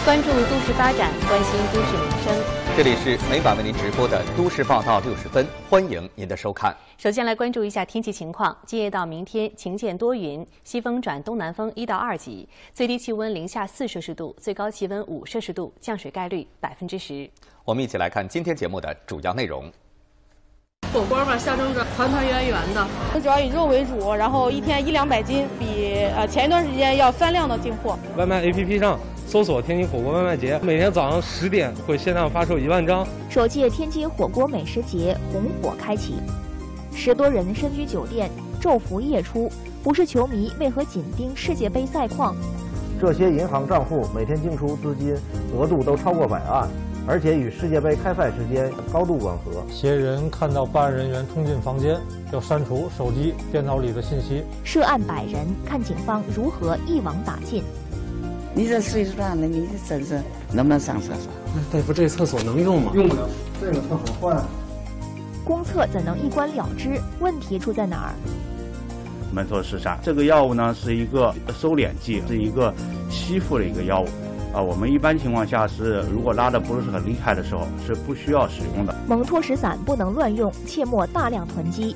关注都市发展，关心都市民生。 这里是每晚为您直播的《都市报道60分》，欢迎您的收看。 首先来关注一下天气情况。今夜到明天晴间多云，西风转东南风1到2级，最低气温零下4摄氏度，最高气温5摄氏度，降水概率10%。 我们一起来看今天节目的主要内容。 火锅嘛，象征着团团圆圆的。 主要以肉为主，然后一天100-200斤，比前一段时间要3辆的进货。 外卖 APP 上搜索天津火锅外卖节，每天早上10点会限量发售1万张。 首届天津火锅美食节红火开启，10多人深居酒店，昼伏夜出，不是球迷为何紧盯世界杯赛况？ 这些银行账户每天进出资金额度都超过100万。而且与世界杯开赛时间高度吻合。 嫌疑人看到办案人员冲进房间，要删除手机、电脑里的信息。 涉案100人，看警方如何一网打尽。 你这岁数大了，你真是能不能上厕所？ 大夫，这厕所能用吗？ 用不了，这个厕所换。 公厕怎能一关了之？问题出在哪儿？ 门头石山这个药物呢，是一个收敛剂，是一个吸附的一个药物。我们一般情况下是，如果拉的不是很厉害的时候，是不需要使用的。 蒙脱石散不能乱用，切莫大量囤积。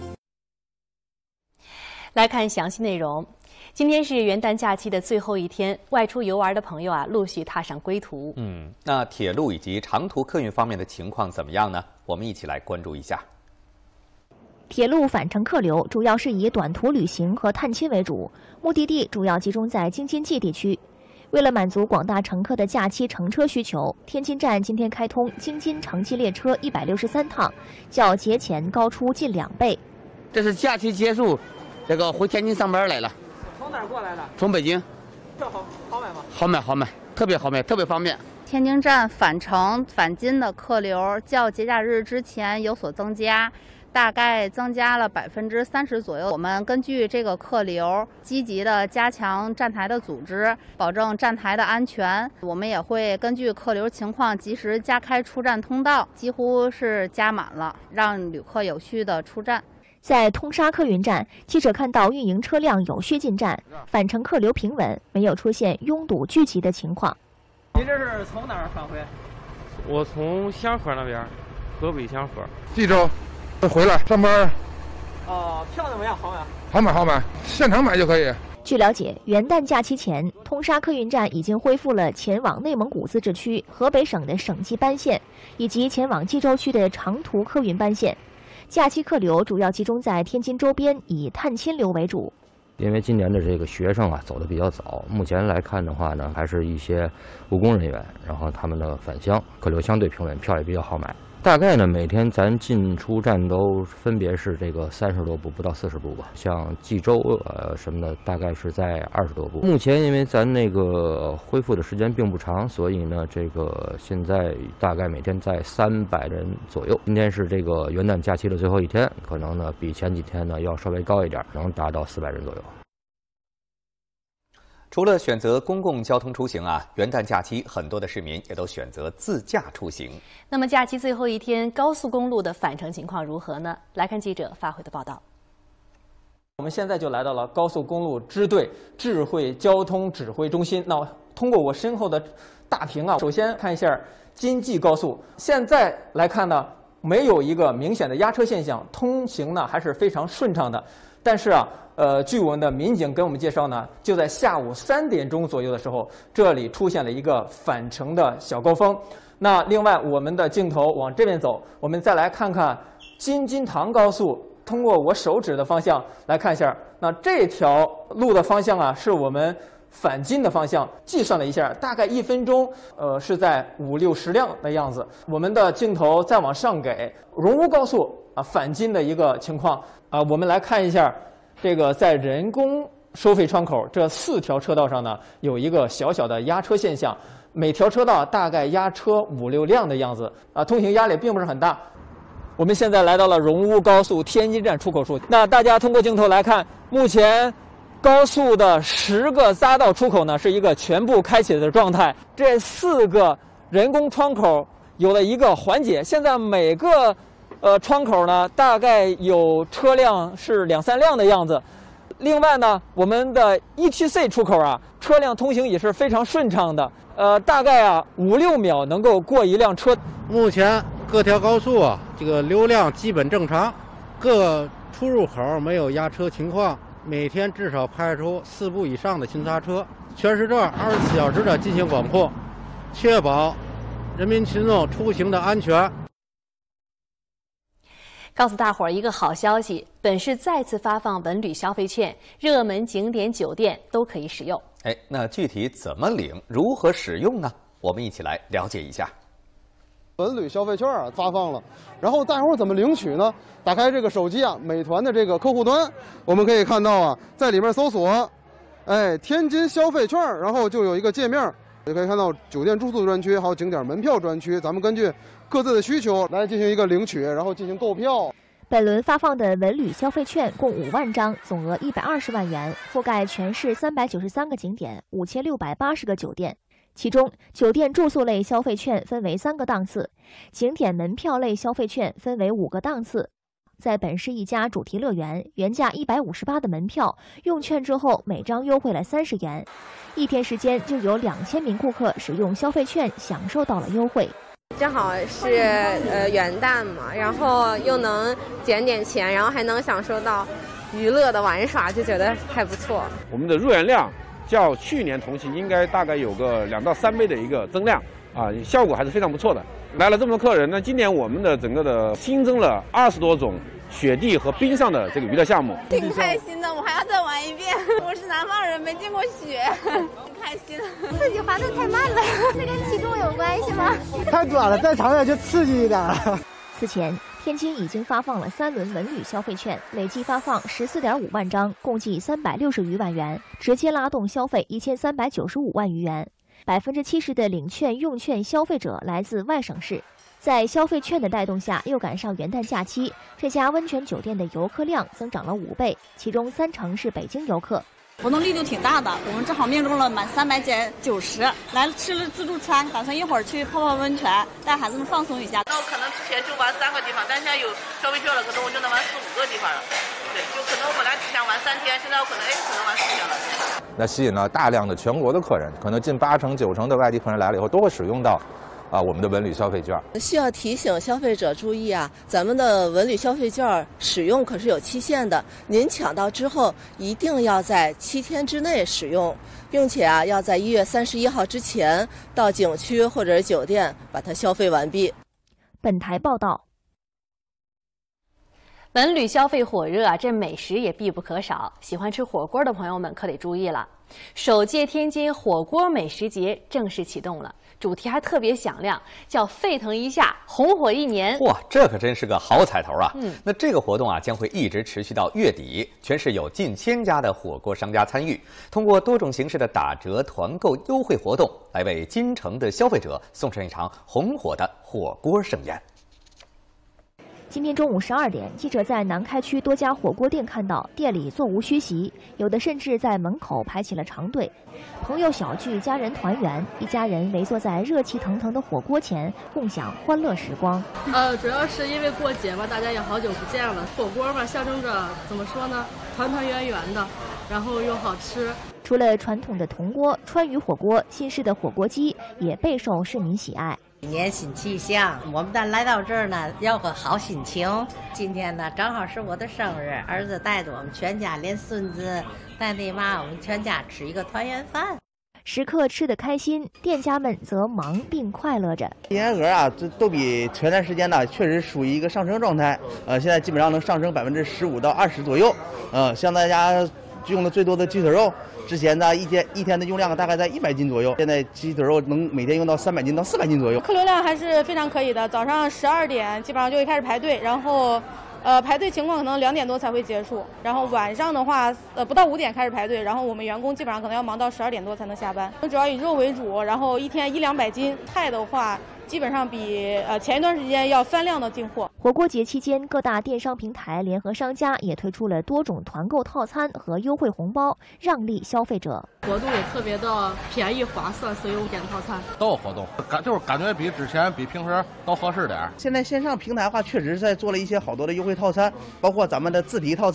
来看详细内容。今天是元旦假期的最后一天，外出游玩的朋友陆续踏上归途。 那铁路以及长途客运方面的情况怎么样呢？我们一起来关注一下。 铁路返程客流主要是以短途旅行和探亲为主，目的地主要集中在京津冀地区。为了满足广大乘客的假期乘车需求，天津站今天开通京津城际列车163趟，较节前高出近2倍。 这是假期结束，这个回天津上班来了。 从哪儿过来的？ 从北京。 这好买吗？ 好买，特别好买，特别方便。 天津站返程返京的客流较节假日之前有所增加。大概增加了30%左右。我们根据这个客流，积极的加强站台的组织，保证站台的安全。我们也会根据客流情况及时加开出站通道，几乎是加满了，让旅客有序的出站。 在通沙客运站，记者看到运营车辆有序进站，返程客流平稳，没有出现拥堵聚集的情况。 您这是从哪儿返回？ 我从香河那边，河北香河。 济州。回来上班。 票怎么样？好买，现场买就可以。 据了解，元旦假期前，通沙客运站已经恢复了前往内蒙古自治区、河北省的省际班线，以及前往冀州区的长途客运班线。假期客流主要集中在天津周边，以探亲流为主。 因为今年的这个学生走得比较早，目前来看的话呢，还是一些务工人员，然后他们的返乡客流相对平稳，票也比较好买。大概呢，每天咱进出站都分别是这个30多部，不到40部吧。像冀州什么的，大概是在20多部。目前因为咱那个恢复的时间并不长，所以呢，这个现在大概每天在300人左右。今天是这个元旦假期的最后一天，可能呢比前几天呢要稍微高一点，能达到400人左右。 除了选择公共交通出行元旦假期很多的市民也都选择自驾出行。 那么假期最后一天，高速公路的返程情况如何呢？来看记者发回的报道。 我们现在就来到了高速公路支队智慧交通指挥中心。那通过我身后的大屏首先看一下京冀高速，现在来看呢，没有一个明显的压车现象，通行呢还是非常顺畅的。但是据我们的民警给我们介绍呢，就在下午3点钟左右的时候，这里出现了一个返程的小高峰。那另外，我们的镜头往这边走，我们再来看看京津唐高速。通过我手指的方向来看一下，那这条路的方向是我们返京的方向。计算了一下，大概1分钟，是在50-60辆的样子。我们的镜头再往上给荣乌高速返京的一个情况。我们来看一下，这个在人工收费窗口这4条车道上呢，有一个小小的压车现象，每条车道大概压车5-6辆的样子，通行压力并不是很大。我们现在来到了荣乌高速天津站出口处，那大家通过镜头来看，目前高速的10个匝道出口呢是一个全部开启的状态，这4个人工窗口有了一个缓解，现在每个窗口呢大概有车辆是2-3辆的样子。 另外呢，我们的1T4出口啊，车辆通行也是非常顺畅的，大概5、6秒能够过一辆车。 目前各条高速啊，这个流量基本正常，各出入口没有压车情况，每天至少派出4部以上的巡查车，全市段24小时的进行管控，确保人民群众出行的安全。 告诉大伙儿一个好消息，本市再次发放文旅消费券，热门景点、酒店都可以使用。 哎，那具体怎么领、如何使用呢？我们一起来了解一下。 文旅消费券发放了，然后大伙儿怎么领取呢？打开这个手机美团的这个客户端，我们可以看到在里面搜索，天津消费券，然后就有一个界面。也可以看到酒店住宿专区，还有景点门票专区，咱们根据各自的需求来进行一个领取，然后进行购票。 本轮发放的文旅消费券共5万张，总额120万元，覆盖全市393个景点、5680个酒店。其中，酒店住宿类消费券分为3个档次，景点门票类消费券分为5个档次。在本市一家主题乐园，原价158的门票，用券之后每张优惠了30元，一天时间就有2000名顾客使用消费券，享受到了优惠。 正好是元旦嘛，然后又能减点钱，然后还能享受到娱乐的玩耍，就觉得还不错。 我们的入园量较去年同期应该大概有个2到3倍的一个增量效果还是非常不错的。来了这么多客人呢，今年我们的整个的新增了20多种雪地和冰上的这个娱乐项目， 挺开心的。我还要再玩一遍。我是南方人，没见过雪，挺开心。 刺激滑动太慢了，这跟体重有关系吗？ 太短了，再长点就刺激一点了。 此前，天津已经发放了3轮文旅消费券，累计发放14.5万张，共计360余万元，直接拉动消费1395万余元。70%的领券用券消费者来自外省市。在消费券的带动下，又赶上元旦假期，这家温泉酒店的游客量增长了5倍，其中3成是北京游客。 活动力度挺大的，我们正好命中了满300减90，来吃了自助餐，打算一会儿去泡泡温泉，带孩子们放松一下。 那我可能之前就玩3个地方，但现在有消费券了，可能我就能玩4、5个地方了。对，就可能我本来只想玩3天，现在我可能玩4天了。 那吸引了大量的全国的客人，可能近8成、9成的外地客人来了以后都会使用到我们的文旅消费券。 需要提醒消费者注意咱们的文旅消费券使用可是有期限的，您抢到之后一定要在7天之内使用，并且要在1月31号之前到景区或者酒店把它消费完毕。 本台报道。 文旅消费火热这美食也必不可少。喜欢吃火锅的朋友们可得注意了，首届天津火锅美食节正式启动了，主题还特别响亮，叫沸腾一下，红火1年。 哇，这可真是个好彩头啊！那这个活动将会一直持续到月底，全市有近1000家的火锅商家参与，通过多种形式的打折、团购优惠活动，来为京城的消费者送上一场红火的火锅盛宴。 今天中午12点，记者在南开区多家火锅店看到店里座无虚席，有的甚至在门口排起了长队。朋友小聚，家人团圆，一家人围坐在热气腾腾的火锅前，共享欢乐时光。 主要是因为过节嘛，大家也好久不见了。火锅嘛，象征着怎么说呢，团团圆圆的，然后又好吃。 除了传统的铜锅、川渝火锅，新式的火锅鸡也备受市民喜爱。 年新气象，我们来到这儿呢，要个好心情。今天呢，正好是我的生日，儿子带着我们全家，连孙子带那妈，我们全家吃一个团圆饭。 食客吃得开心，店家们则忙并快乐着。 营业额这都比前段时间呢，确实属于一个上升状态。现在基本上能上升15%到20%左右。像大家用的最多的鸡腿肉。之前呢，一天的用量大概在100斤左右，现在鸡腿肉能每天用到300斤到400斤左右。 客流量还是非常可以的，早上12点基本上就会开始排队，然后排队情况可能2点多才会结束，然后晚上的话不到5点开始排队，然后我们员工基本上可能要忙到12点多才能下班。主要以肉为主，然后一天100-200斤，菜的话基本上比前一段时间要翻量的进货。 火锅节期间，各大电商平台联合商家也推出了多种团购套餐和优惠红包，让利消费者。 活动也特别的便宜划算，所以我点套餐。 都有活动，就是感觉比之前比平时都合适点。 现在线上平台的话，确实在做了一些好多的优惠套餐，包括咱们的自提套餐，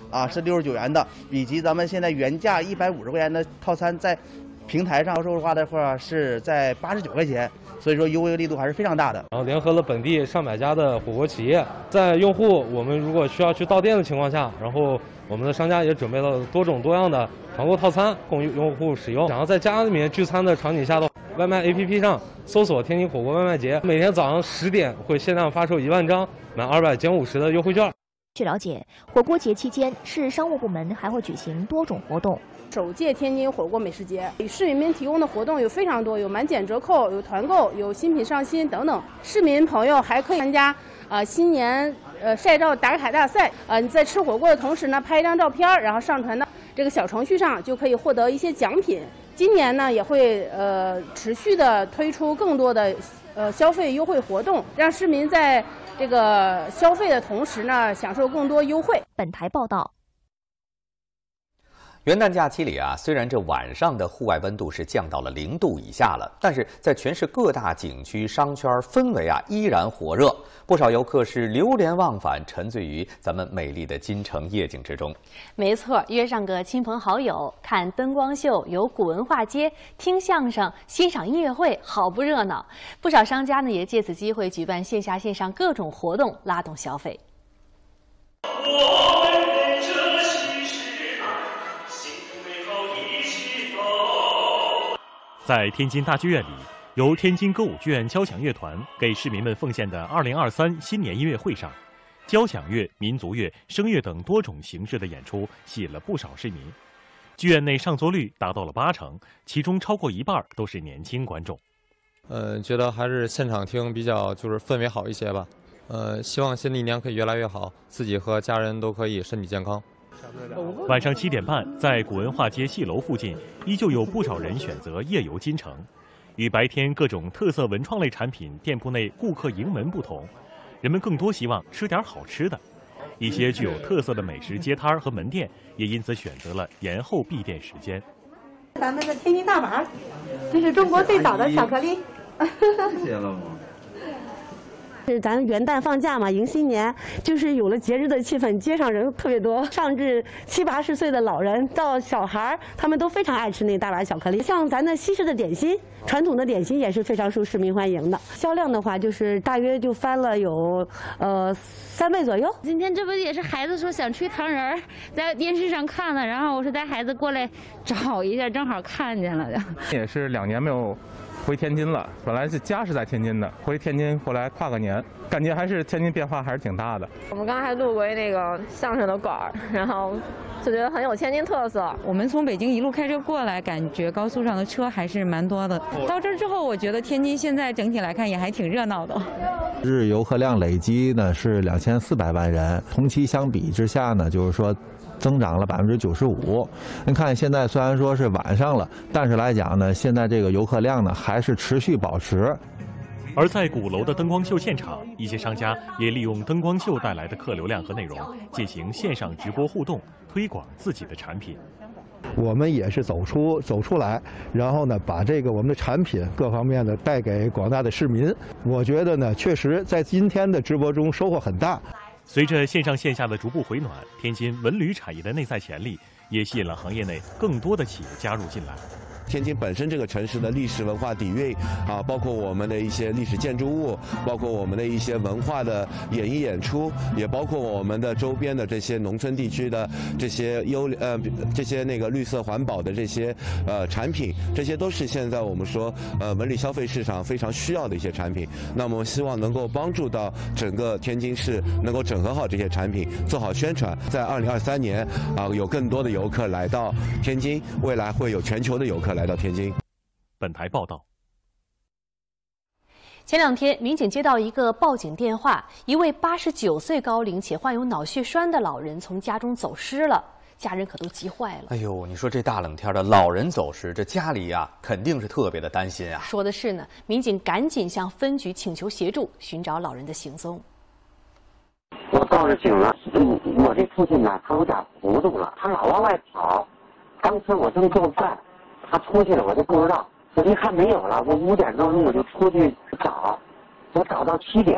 是69元的，以及咱们现在原价150块钱的套餐，在平台上销售的话是在89块钱，所以说优惠力度还是非常大的。 然后联合了本地上百家的火锅企业，在用户我们如果需要去到店的情况下，然后我们的商家也准备了多种多样的团购套餐供用户使用。想要在家里面聚餐的场景下的外卖 APP 上搜索天津火锅外卖节，每天早上10点会限量发售1万张满200减50的优惠券。 据了解，火锅节期间，市商务部门还会举行多种活动。 首届天津火锅美食节，给市民们提供的活动有非常多，有满减折扣，有团购，有新品上新等等。市民朋友还可以参加新年晒照打卡大赛。你在吃火锅的同时呢，拍一张照片，然后上传到这个小程序上，就可以获得一些奖品。今年呢，也会持续的推出更多的消费优惠活动，让市民在这个消费的同时呢，享受更多优惠。 本台报道。 元旦假期里啊，虽然这晚上的户外温度是降到了0度以下了，但是在全市各大景区、商圈氛围啊依然火热，不少游客是流连忘返，沉醉于咱们美丽的金城夜景之中。 没错，约上个亲朋好友，看灯光秀、游古文化街、听相声、欣赏音乐会，好不热闹。不少商家呢也借此机会举办线下线上各种活动，拉动消费。 在天津大剧院里，由天津歌舞剧院交响乐团给市民们奉献的2023新年音乐会上，交响乐、民族乐、声乐等多种形式的演出吸引了不少市民。剧院内上座率达到了80%，其中超过一半都是年轻观众。 觉得还是现场听比较氛围好一些吧。希望新的一年可以越来越好，自己和家人都可以身体健康。 晚上7点半，在古文化街戏楼附近，依旧有不少人选择夜游金城。与白天各种特色文创类产品店铺内顾客盈门不同，人们更多希望吃点好吃的。一些具有特色的美食街摊和门店也因此选择了延后闭店时间。 咱们的天津大板，这是中国最早的巧克力。谢了吗？是咱元旦放假嘛，迎新年，就是有了节日的气氛，街上人特别多，上至70、80岁的老人到小孩，他们都非常爱吃那大碗巧克力。像咱的西式的点心，传统的点心也是非常受市民欢迎的。销量的话，就是大约就翻了有3倍左右。 今天这不也是孩子说想吹糖人儿，在电视上看了，然后我说带孩子过来找一下，正好看见了。 也是2年没有回天津了，本来是家是在天津的，回天津过来跨个年，感觉还是天津变化还是挺大的。 我们刚刚还路过那个相声的馆儿，然后就觉得很有天津特色。 我们从北京一路开车过来，感觉高速上的车还是蛮多的。到这儿之后，我觉得天津现在整体来看也还挺热闹的。 日游客量累计呢是2400万人，同期相比之下呢，就是说增长了95%。您看现在虽然说是晚上了，但是来讲呢，现在这个游客量呢还是持续保持。 而在鼓楼的灯光秀现场，一些商家也利用灯光秀带来的客流量和内容，进行线上直播互动，推广自己的产品。 我们也是走出来，然后呢，把这个我们的产品各方面的带给广大的市民。我觉得呢，确实在今天的直播中收获很大。 随着线上线下的逐步回暖，天津文旅产业的内在潜力也吸引了行业内更多的企业加入进来。 天津本身这个城市的历史文化底蕴啊，包括我们的一些历史建筑物，包括我们的一些文化的演艺演出，也包括我们的周边的这些农村地区的这些这些那个绿色环保的这些产品，这些都是现在我们说文旅消费市场非常需要的一些产品。那么我们希望能够帮助到整个天津市能够整合好这些产品，做好宣传，在2023年啊有更多的游客来到天津，未来会有全球的游客来到天津。 本台报道。 前2天，民警接到一个报警电话，一位89岁高龄且患有脑血栓的老人从家中走失了，家人可都急坏了。 哎呦，你说这大冷天的，老人走失，这家里呀肯定是特别的担心啊。 说的是呢，民警赶紧向分局请求协助，寻找老人的行踪。 我报了警了，我这父亲呢，他有点糊涂了，他老往外跑。当时我正做饭，他出去了，我就不知道。我一看没有了，我5点多钟我就出去找，我找到7点，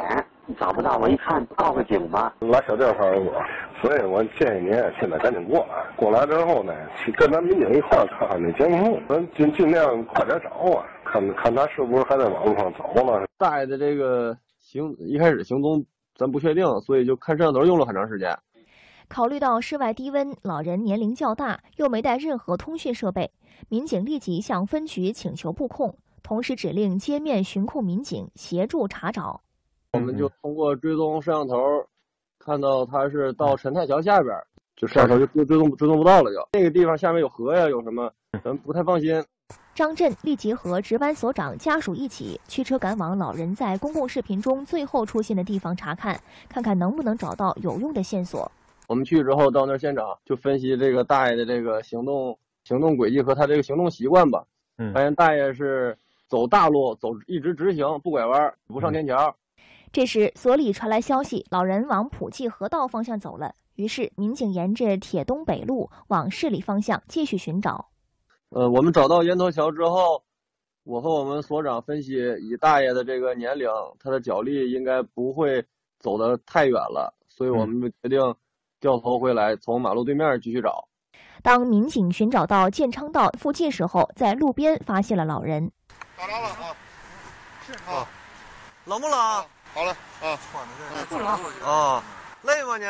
找不到，我一看报个警吧。 拉小调上过，所以我建议您现在赶紧过来。过来之后呢，跟咱民警一块儿看看那监控，咱尽量快点找啊，看他是不是还在网上走了。 大爷的这个一开始行踪咱不确定，所以就看摄像头用了很长时间。 考虑到室外低温，老人年龄较大，又没带任何通讯设备，民警立即向分局请求布控，同时指令街面巡控民警协助查找。 我们就通过追踪摄像头，看到他是到陈太桥下边，就摄像头就追踪不到了就。那个地方下面有河呀，有什么，咱不太放心。 张震立即和值班所长家属一起驱车赶往老人在公共视频中最后出现的地方查看，看看能不能找到有用的线索。 我们去之后到那现场就分析这个大爷的这个行动轨迹和他这个行动习惯吧。发现大爷是走大路，一直直行，不拐弯，不上天桥。 这时所里传来消息，老人往普济河道方向走了。于是民警沿着铁东北路往市里方向继续寻找。 我们找到烟头桥之后，我和我们所长分析，以大爷的这个年龄，他的脚力应该不会走得太远了，所以我们就决定掉头回来，从马路对面继续找。 当民警寻找到建昌道附近时候，在路边发现了老人。 找着了啊！ 是啊。冷不冷？ 好了啊。 不冷啊。累吗你？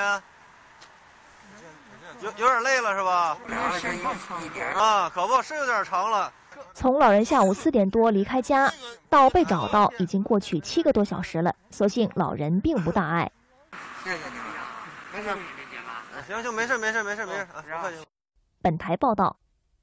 有点累了是吧？啊，可不是有点长了。 从老人下午4点多离开家，到被找到已经过去7个多小时了。所幸老人并无大碍。 谢谢你们，没事。行，没事啊，不客气。 本台报道。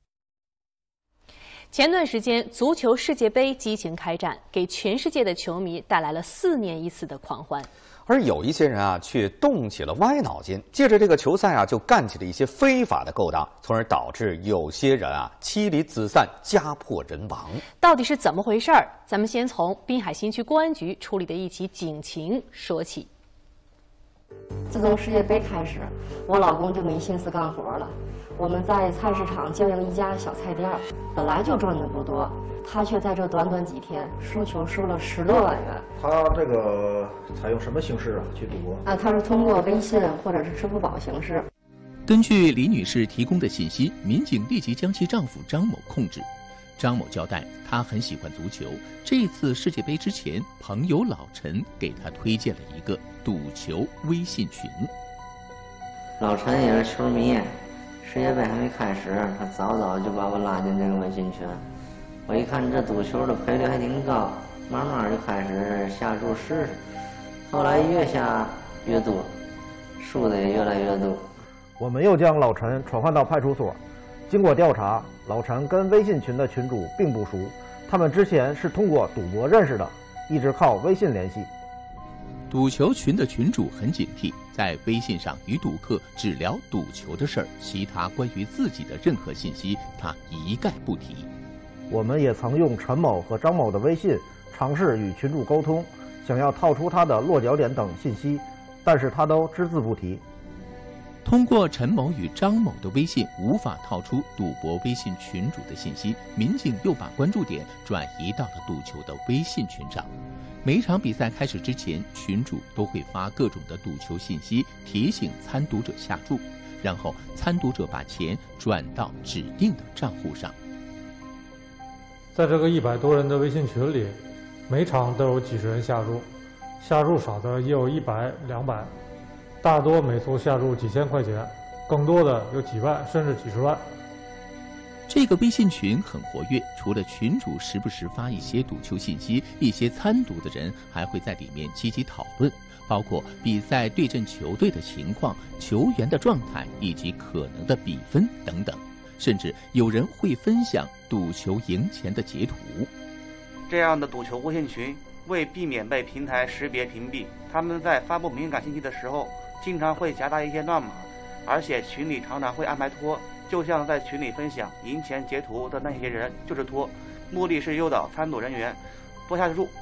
前段时间，足球世界杯激情开战，给全世界的球迷带来了4年一次的狂欢。 而有一些人啊，却动起了歪脑筋，借着这个球赛啊，就干起了一些非法的勾当，从而导致有些人啊妻离子散、家破人亡。 到底是怎么回事儿？咱们先从滨海新区公安局处理的一起警情说起。 自从世界杯开始，我老公就没心思干活了。我们在菜市场经营一家小菜店，本来就赚的不多，他却在这短短几天输球输了10多万元。 他这个采用什么形式啊去赌博？ 他是通过微信或者是支付宝形式。 根据李女士提供的信息，民警立即将其丈夫张某控制。张某交代，他很喜欢足球，这次世界杯之前，朋友老陈给他推荐了一个赌球微信群。 老陈也是球迷，世界杯还没开始，他早就把我拉进这个微信群。我一看这赌球的赔率还挺高，慢慢就开始下注试试，后来越下越多，输的也越来越多。 我们又将老陈传唤到派出所，经过调查，老陈跟微信群的群主并不熟，他们之前是通过赌博认识的，一直靠微信联系。 赌球群的群主很警惕，在微信上与赌客只聊赌球的事儿，其他关于自己的任何信息他一概不提。 我们也曾用陈某和张某的微信尝试与群主沟通，想要套出他的落脚点等信息，但是他都只字不提。 通过陈某与张某的微信无法套出赌博微信群主的信息，民警又把关注点转移到了赌球的微信群上。每场比赛开始之前，群主都会发各种的赌球信息，提醒参赌者下注，然后参赌者把钱转到指定的账户上。 在这个100多人的微信群里，每场都有几十人下注，下注少的也有100、200，大多每次下注几千块钱，更多的有几万甚至几十万。 这个微信群很活跃，除了群主时不时发一些赌球信息，一些参赌的人还会在里面积极讨论，包括比赛对阵球队的情况、球员的状态以及可能的比分等等，甚至有人会分享赌球赢钱的截图。 这样的赌球微信群为避免被平台识别屏蔽，他们在发布敏感信息的时候经常会夹杂一些乱码，而且群里常常会安排托，就像在群里分享赢钱截图的那些人就是托，目的是诱导参赌人员多下注。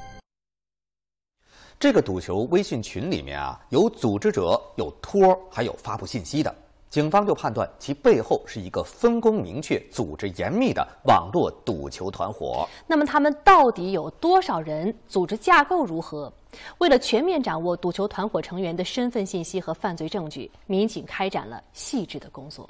这个赌球微信群里面啊，有组织者、有托，还有发布信息的。 警方就判断其背后是一个分工明确、组织严密的网络赌球团伙。 那么他们到底有多少人？组织架构如何？为了全面掌握赌球团伙成员的身份信息和犯罪证据，民警开展了细致的工作。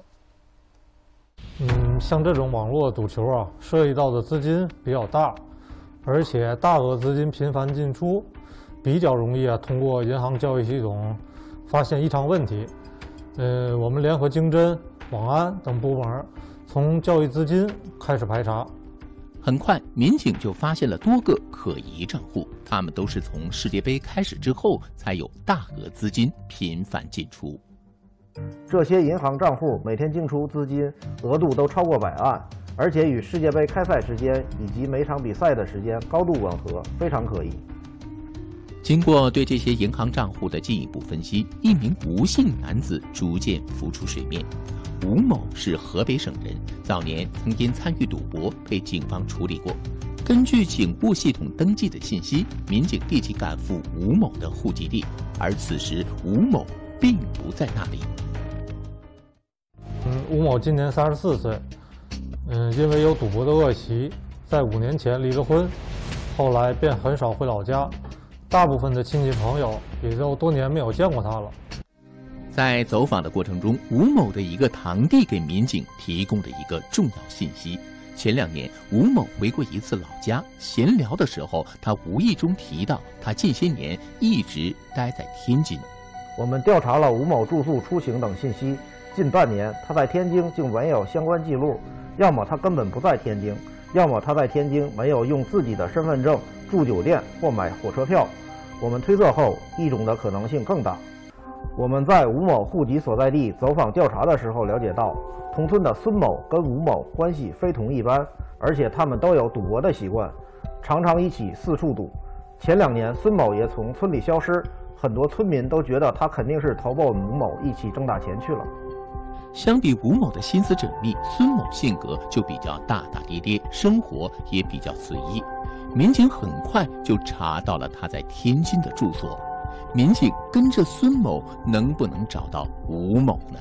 像这种网络赌球啊，涉及到的资金比较大，而且大额资金频繁进出，比较容易通过银行交易系统发现异常问题。我们联合经侦、网安等部门从交易资金开始排查。 很快，民警就发现了多个可疑账户，他们都是从世界杯开始之后才有大额资金频繁进出。 这些银行账户每天进出资金额度都超过100万，而且与世界杯开赛时间以及每场比赛的时间高度吻合，非常可疑。 经过对这些银行账户的进一步分析，一名吴姓男子逐渐浮出水面。吴某是河北省人，早年曾因参与赌博被警方处理过。根据警务系统登记的信息，民警立即赶赴吴某的户籍地，而此时吴某并不在那里。 吴某今年34岁，因为有赌博的恶习，在5年前离了婚，后来便很少回老家。大部分的亲戚朋友也都多年没有见过他了。 在走访的过程中，吴某的一个堂弟给民警提供了一个重要信息：前2年，吴某回过一次老家，闲聊的时候，他无意中提到他近些年一直待在天津。 我们调查了吴某住宿、出行等信息，近半年他在天津竟没有相关记录，要么他根本不在天津，要么他在天津没有用自己的身份证住酒店或买火车票。我们推测后，一种的可能性更大。我们在吴某户籍所在地走访调查的时候了解到，同村的孙某跟吴某关系非同一般，而且他们都有赌博的习惯，常常一起四处赌。前2年，孙某也从村里消失，很多村民都觉得他肯定是投奔吴某一起挣大钱去了。 相比吴某的心思缜密，孙某性格就比较大大咧咧，生活也比较随意。民警很快就查到了他在天津的住所。民警跟着孙某，能不能找到吴某呢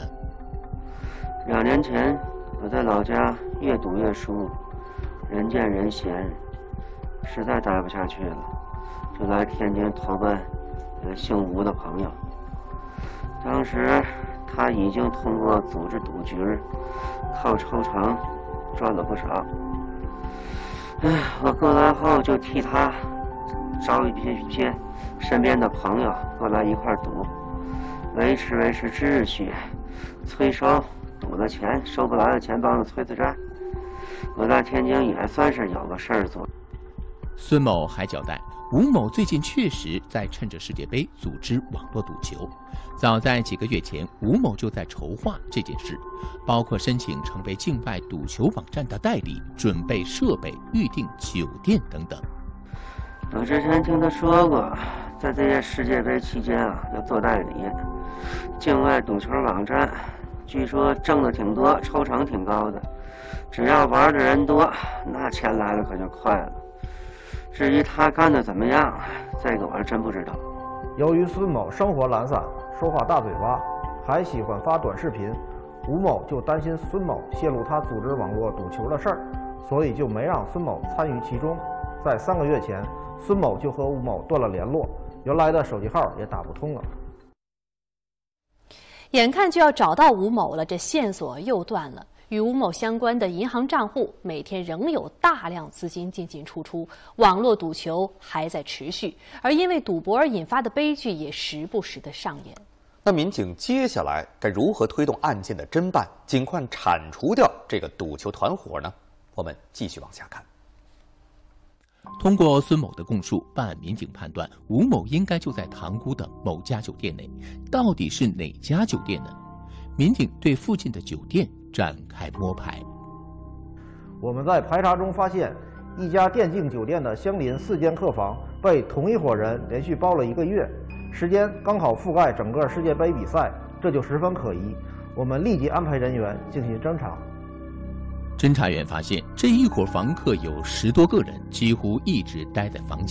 ？2年前，我在老家越赌越输，人见人嫌，实在待不下去了，就来天津投奔姓吴的朋友。当时他已经通过组织赌局，靠抽成赚了不少。我过来后就替他找一些身边的朋友过来一块赌，维持秩序，催收赌的钱，收不来的钱帮着催债。我在天津也算是有个事儿做。 孙某还交代，吴某最近确实在趁着世界杯组织网络赌球。早在几个月前，吴某就在筹划这件事，包括申请成为境外赌球网站的代理、准备设备、预订酒店等等。 我之前听他说过，在这些世界杯期间要做代理，境外赌球网站，据说挣的挺多，抽成挺高的，只要玩的人多，那钱来的可就快了。至于他干的怎么样，这个我是真不知道。 由于孙某生活懒散，说话大嘴巴，还喜欢发短视频，吴某就担心孙某泄露他组织网络赌球的事儿，所以就没让孙某参与其中。在3个月前，孙某就和吴某断了联络，原来的手机号也打不通了。 眼看就要找到吴某了，这线索又断了。与吴某相关的银行账户每天仍有大量资金进进出出，网络赌球还在持续，而因为赌博而引发的悲剧也时不时的上演。 那民警接下来该如何推动案件的侦办，尽快铲除掉这个赌球团伙呢？我们继续往下看。 通过孙某的供述，办案民警判断吴某应该就在塘沽的某家酒店内，到底是哪家酒店呢？民警对附近的酒店展开摸排。 我们在排查中发现，一家电竞酒店的相邻4间客房被同一伙人连续包了1个月，时间刚好覆盖整个世界杯比赛，这就十分可疑。我们立即安排人员进行侦查。 侦查员发现，这一伙房客有10多个人，几乎一直待在房间里。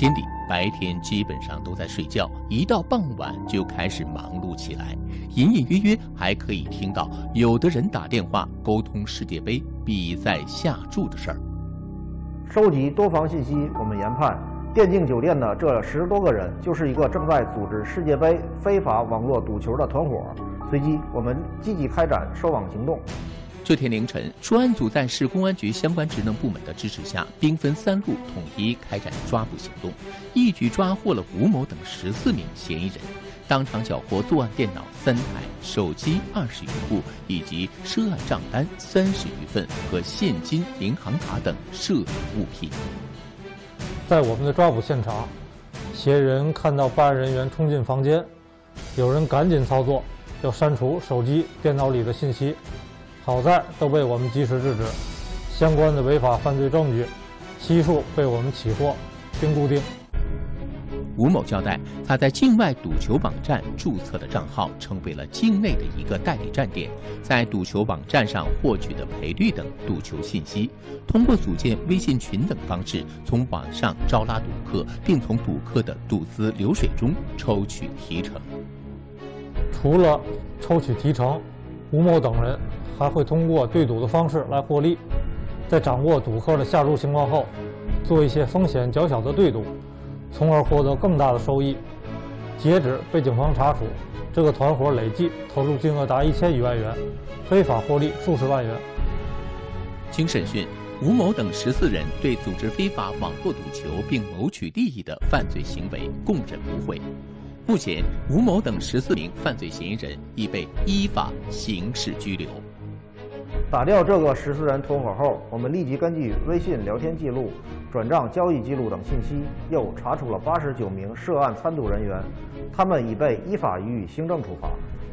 白天基本上都在睡觉，一到傍晚就开始忙碌起来，隐隐约约还可以听到有的人打电话沟通世界杯比赛下注的事儿。 收集多方信息，我们研判电竞酒店的这10多个人就是一个正在组织世界杯非法网络赌球的团伙。随即，我们积极开展收网行动。 这天凌晨，专案组在市公安局相关职能部门的支持下，兵分3路统一开展抓捕行动，一举抓获了吴某等14名嫌疑人，当场缴获作案电脑3台、手机20余部，以及涉案账单30余份和现金、银行卡等涉案物品。 在我们的抓捕现场，嫌疑人看到办案人员冲进房间，有人赶紧操作，要删除手机、电脑里的信息。好在都被我们及时制止，相关的违法犯罪证据悉数被我们起获并固定。 吴某交代，他在境外赌球网站注册的账号成为了境内的一个代理站点，在赌球网站上获取的赔率等赌球信息，通过组建微信群等方式，从网上招拉赌客，并从赌客的赌资流水中抽取提成。 除了抽取提成，吴某等人还会通过对赌的方式来获利，在掌握赌客的下注情况后，做一些风险较小的对赌，从而获得更大的收益。截止被警方查处，这个团伙累计投入金额达1000余万元，非法获利数十万元。 经审讯，吴某等14人对组织非法网络赌球并谋取利益的犯罪行为供认不讳。目前，吴某等14名犯罪嫌疑人已被依法刑事拘留。 打掉这个14人团伙后，我们立即根据微信聊天记录、转账交易记录等信息，又查处了89名涉案参赌人员，他们已被依法予以行政处罚。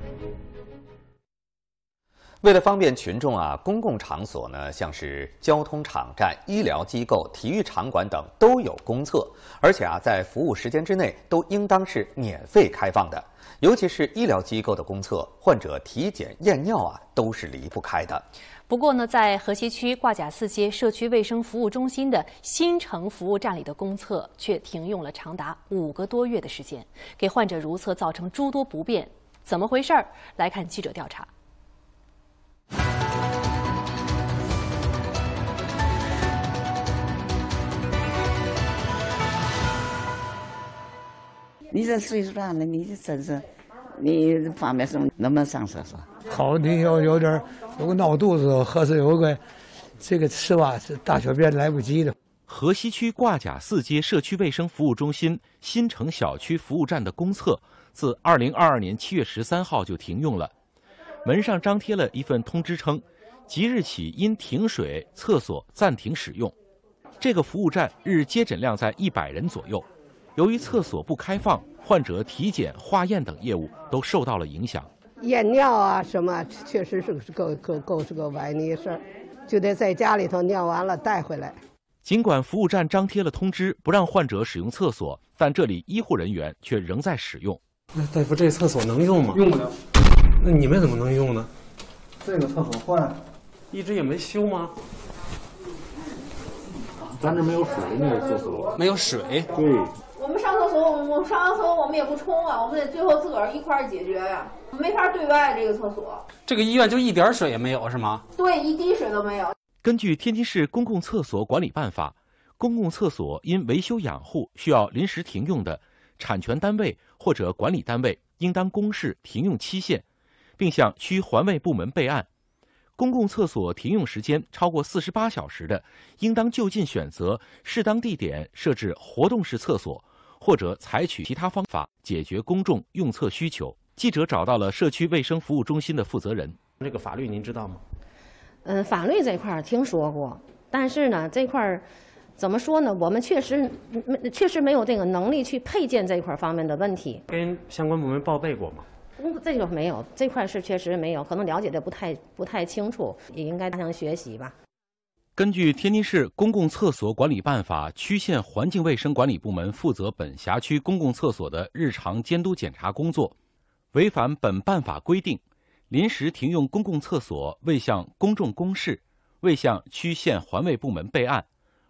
为了方便群众公共场所呢，像是交通场站、医疗机构、体育场馆等都有公厕，而且在服务时间之内都应当是免费开放的。尤其是医疗机构的公厕，患者体检验尿都是离不开的。 不过呢，在河西区挂甲4街社区卫生服务中心的新城服务站里的公厕却停用了长达5个多月的时间，给患者如厕造成诸多不便。怎么回事儿？来看记者调查。 你这岁数大了，你这真是，你方便什么？能不能上厕所？ 好，你有点有个闹肚子，或是有个这个吃吧，是大小便来不及的。 河西区挂甲4街社区卫生服务中心新城小区服务站的公厕，自2022年7月13号就停用了。门上张贴了一份通知称，即日起因停水，厕所暂停使用。这个服务站日接诊量在100人左右。由于厕所不开放，患者体检、化验等业务都受到了影响。 验尿什么，确实是个歪泥事儿，就得在家里头尿完了带回来。 尽管服务站张贴了通知，不让患者使用厕所，但这里医护人员却仍在使用。 那大夫，这厕所能用吗？ 用不了。 那你们怎么能用呢？ 这个厕所坏， 一直也没修吗？ 咱这没有水，那个厕所没有水。 对。 我们上厕所，我们上完厕所我们也不冲我们得最后自个儿一块儿解决呀，没法对外这个厕所。 这个医院就一点水也没有是吗？ 对，一滴水都没有。 根据天津市公共厕所管理办法，公共厕所因维修养护需要临时停用的，产权单位或者管理单位应当公示停用期限，并向区环卫部门备案。公共厕所停用时间超过48小时的，应当就近选择适当地点设置活动式厕所，或者采取其他方法解决公众用厕需求。记者找到了社区卫生服务中心的负责人。 这个法律您知道吗？ 法律这块听说过，但是呢，这块怎么说呢？我们确实没有这个能力去配件这一块方面的问题。 跟相关部门报备过吗？ 这个没有，这块是确实没有，可能了解的不太清楚，也应该加强学习吧。 根据天津市公共厕所管理办法，区县环境卫生管理部门负责本辖区公共厕所的日常监督检查工作。违反本办法规定，临时停用公共厕所未向公众公示，未向区县环卫部门备案，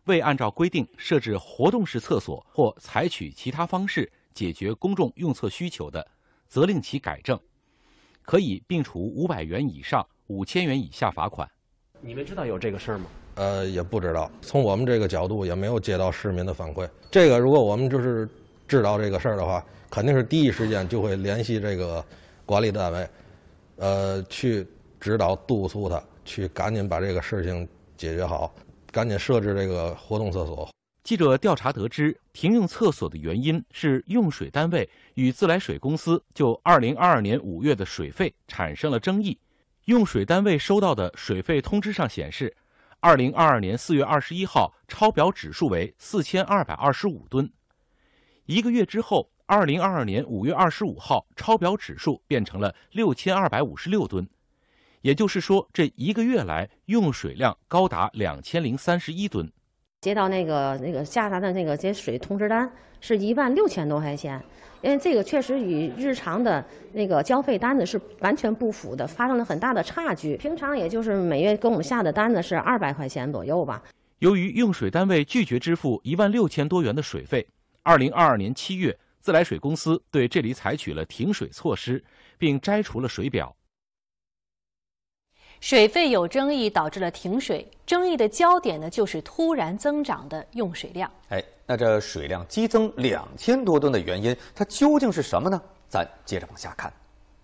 未按照规定设置活动式厕所或采取其他方式解决公众用厕需求的，责令其改正，可以并处500元以上5000元以下罚款。 你们知道有这个事儿吗？ 也不知道，从我们这个角度也没有接到市民的反馈。这个如果我们就是知道这个事儿的话，肯定是第一时间就会联系这个管理单位，去指导督促他，去赶紧把这个事情解决好，赶紧设置这个活动厕所。 记者调查得知，停用厕所的原因是用水单位与自来水公司就2022年5月的水费产生了争议。用水单位收到的水费通知上显示，2022年4月21号超标指数为4225吨。1个月之后，2022年5月25号超标指数变成了6256吨。也就是说，这1个月来用水量高达2031吨。 接到那个下达的那个节水通知单是16000多块钱，因为这个确实与日常的那个交费单子是完全不符的，发生了很大的差距。平常也就是每月给我们下的单子是200块钱左右吧。 由于用水单位拒绝支付16000多元的水费，2022年7月，自来水公司对这里采取了停水措施，并摘除了水表。 水费有争议导致了停水，争议的焦点呢就是突然增长的用水量。 那这水量激增2000多吨的原因，它究竟是什么呢？咱接着往下看。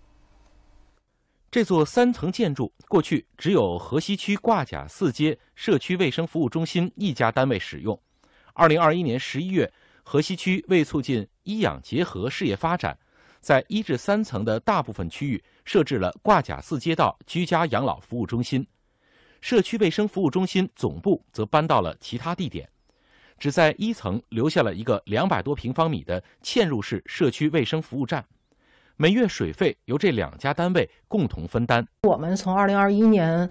这座3层建筑过去只有河西区挂甲4街社区卫生服务中心一家单位使用。2021年11月，河西区为促进医养结合事业发展，在1至3层的大部分区域设置了挂甲4街道居家养老服务中心，社区卫生服务中心总部则搬到了其他地点，只在1层留下了一个200多平方米的嵌入式社区卫生服务站，每月水费由这2家单位共同分担。 我们从2021年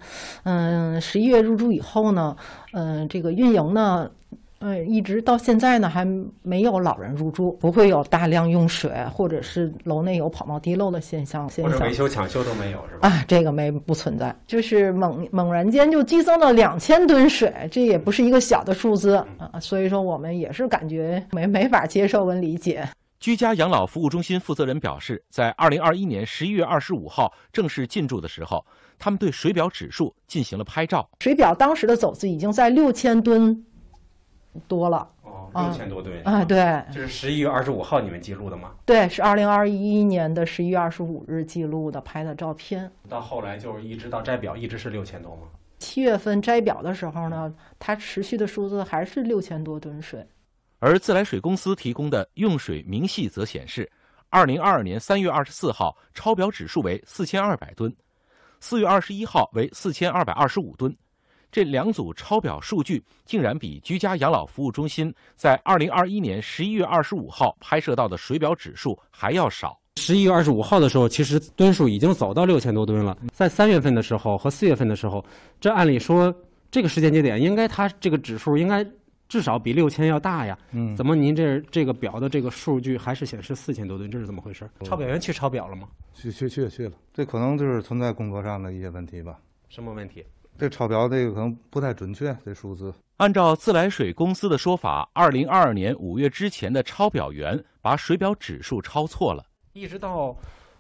11月入驻以后呢，这个运营呢一直到现在呢，还没有老人入住，不会有大量用水或者是楼内有跑冒滴漏的现象， 或者维修抢修都没有，是吧？ 这个不存在，就是猛然间就激增了2000吨水，这也不是一个小的数字啊，所以说我们也是感觉没法接受跟理解。 居家养老服务中心负责人表示，在2021年11月25号正式进驻的时候，他们对水表指数进行了拍照， 水表当时的走势已经在6000吨。多了 6000多吨对， 这是11月25号你们记录的吗？ 对，是2021年的11月25日记录的，拍的照片。 到后来就是一直到摘表，一直是6000多吗 ？7月份摘表的时候呢，它持续的数字还是6000多吨水。 而自来水公司提供的用水明细则显示，2022年3月24号超标指数为4200吨，4月21号为4225吨。这2组超表数据竟然比居家养老服务中心在2021年11月25号拍摄到的水表指数还要少。 11月25号的时候，其实吨数已经走到6000多吨了。在3月份的时候和4月份的时候，这按理说这个时间节点应该它这个指数应该至少比6000要大呀。怎么您这个表的这个数据还是显示4000多吨？这是怎么回事？抄表员去抄表了吗？ 去了，这可能就是存在工作上的一些问题吧。 什么问题？ 这抄表这个可能不太准确，这数字。 按照自来水公司的说法，2022年5月之前的抄表员把水表指数抄错了。 一直到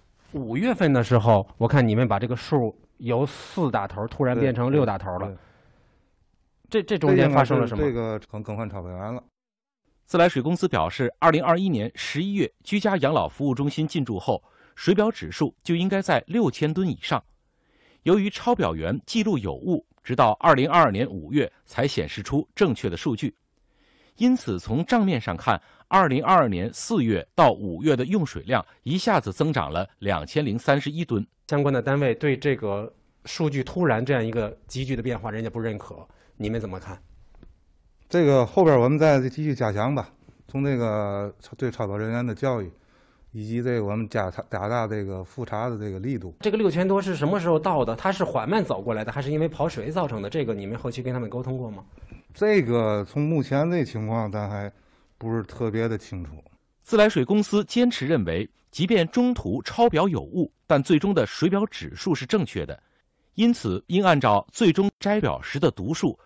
5月份的时候，我看你们把这个数由4打头突然变成6打头了。这中间发生了什么？ 这个更换抄表员了。 自来水公司表示，2021年11月居家养老服务中心进驻后，水表指数就应该在6000吨以上。由于抄表员记录有误，直到2022年5月才显示出正确的数据。因此，从账面上看，2022年4月到5月的用水量一下子增长了2031吨。 相关的单位对这个数据突然这样一个急剧的变化，人家不认可，你们怎么看？ 这个后边我们再继续加强吧，从这个对抄表人员的教育。以及这个我们加大这个复查的这个力度。 这个6000多是什么时候到的？它是缓慢走过来的，还是因为跑水造成的？这个你们后期跟他们沟通过吗？ 这个从目前这情况，咱还不是特别的清楚。 自来水公司坚持认为，即便中途抄表有误，但最终的水表指数是正确的， 因此应按照最终摘表时的读数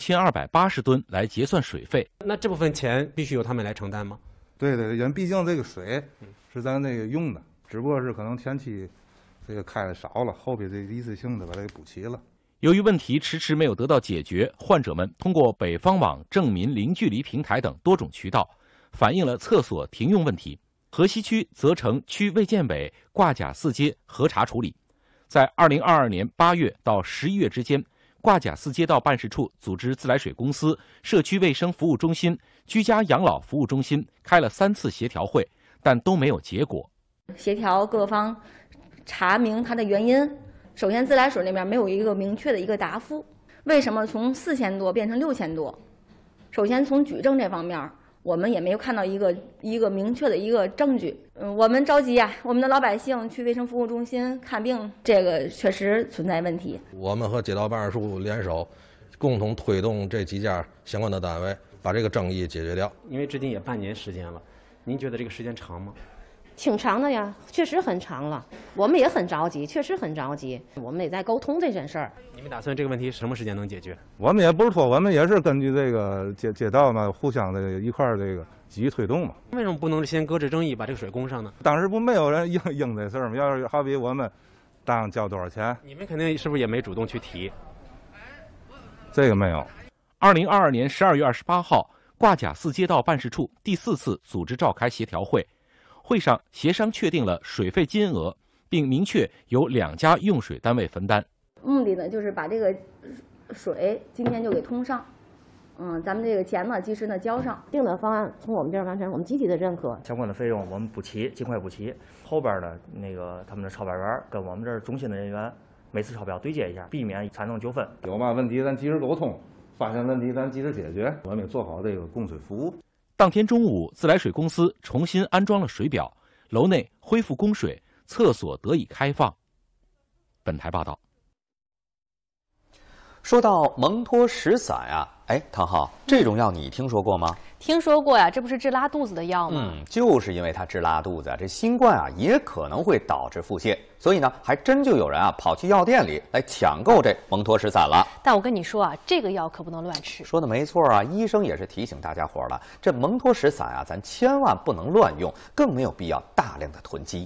6280吨来结算水费。 那这部分钱必须由他们来承担吗？ 对对，因为毕竟这个水是咱那个用的，只不过是可能前期这个开的少了，后边这一次性的把它给补齐了。 由于问题迟迟没有得到解决，患者们通过北方网证民零距离平台等多种渠道，反映了厕所停用问题。河西区责成区卫健委挂甲4街核查处理。在2022年8月到11月之间，挂甲4街道办事处组织自来水公司、社区卫生服务中心、居家养老服务中心开了3次协调会，但都没有结果。 协调各方查明它的原因。首先，自来水那边没有一个明确的一个答复，为什么从4000多变成6000多？首先从举证这方面，我们也没有看到一个明确的一个证据。我们着急啊，我们的老百姓去卫生服务中心看病，这个确实存在问题。 我们和街道办事处联手，共同推动这几家相关的单位把这个争议解决掉。 因为至今也半年时间了，您觉得这个时间长吗？ 挺长的呀，确实很长了。我们也很着急，确实很着急。我们也在沟通这件事儿。 你们打算这个问题什么时间能解决？ 我们也不是拖，我们也是根据这个街道嘛，互相的一块这个积极推动嘛。 为什么不能先搁置争议，把这个水供上呢？ 当时不没有人应这事儿吗？要是好比我们当交多少钱， 你们肯定是不是也没主动去提？ 这个没有。 2022年12月28号，挂甲4街道办事处第4次组织召开协调会。会上协商确定了水费金额，并明确由2家用水单位分担。 目的呢，就是把这个水今天就给通上，咱们这个钱呢及时的交上。 定的方案从我们这儿完成，我们集体的认可。 相关的费用我们补齐，尽快补齐。后边的那个他们的抄表员跟我们这儿中心的人员每次抄表对接一下，避免产生纠纷。 有嘛问题咱及时沟通，发现问题咱及时解决。我们也做好这个供水服务。 当天中午，自来水公司重新安装了水表，楼内恢复供水，厕所得以开放。本台报道。 说到蒙脱石散呀，唐浩，这种药你听说过吗？ 听说过呀，这不是治拉肚子的药吗？ 就是因为它治拉肚子，这新冠啊也可能会导致腹泻，所以呢，还真就有人啊跑去药店里来抢购这蒙脱石散了。 但我跟你说啊，这个药可不能乱吃。 说的没错啊，医生也是提醒大家伙了，这蒙脱石散啊，咱千万不能乱用，更没有必要大量的囤积。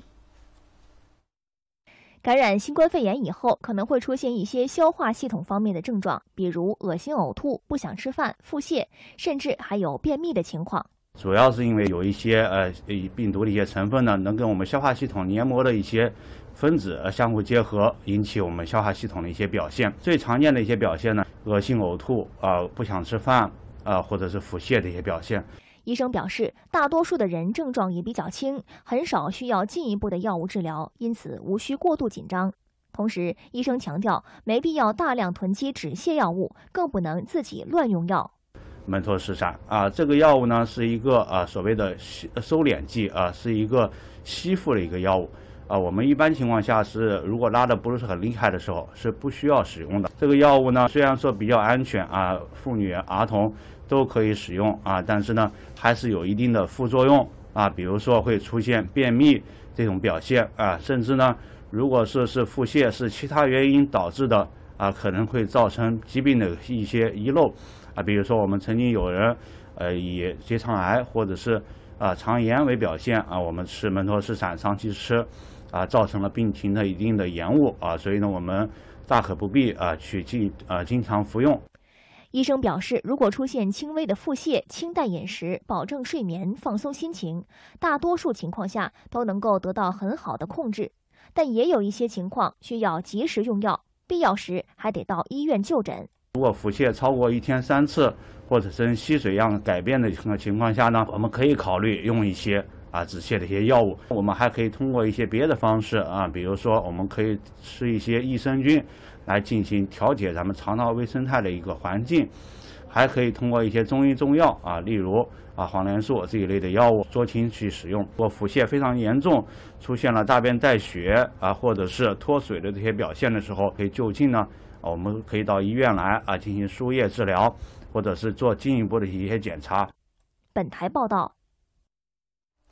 感染新冠肺炎以后，可能会出现一些消化系统方面的症状，比如恶心、呕吐、不想吃饭、腹泻，甚至还有便秘的情况。 主要是因为有一些病毒的一些成分呢，能跟我们消化系统黏膜的一些分子相互结合，引起我们消化系统的一些表现。最常见的一些表现呢，恶心、呕吐、不想吃饭或者是腹泻的一些表现。 医生表示，大多数的人症状也比较轻，很少需要进一步的药物治疗，因此无需过度紧张。同时，医生强调，没必要大量囤积止泻药物，更不能自己乱用药。 门托石散这个药物呢是一个所谓的收敛剂是一个吸附的一个药物我们一般情况下是如果拉的不是很厉害的时候是不需要使用的。这个药物呢虽然说比较安全妇女、儿童都可以使用但是呢还是有一定的副作用比如说会出现便秘这种表现甚至呢如果是腹泻是其他原因导致的可能会造成疾病的一些遗漏比如说我们曾经有人以结肠癌或者是肠炎为表现我们吃门托石散长期吃造成了病情的一定的延误所以呢我们大可不必去经常服用。 医生表示，如果出现轻微的腹泻，清淡饮食，保证睡眠，放松心情，大多数情况下都能够得到很好的控制。但也有一些情况需要及时用药，必要时还得到医院就诊。 如果腹泻超过1天3次，或者是吸水样改变的情况下呢，我们可以考虑用一些止泻的一些药物。我们还可以通过一些别的方式比如说我们可以吃一些益生菌来进行调节咱们肠道微生态的一个环境，还可以通过一些中医中药例如黄连素这一类的药物酌情去使用。如果腹泻非常严重，出现了大便带血或者是脱水的这些表现的时候，可以就近呢我们可以到医院来进行输液治疗，或者是做进一步的一些检查。 本台报道。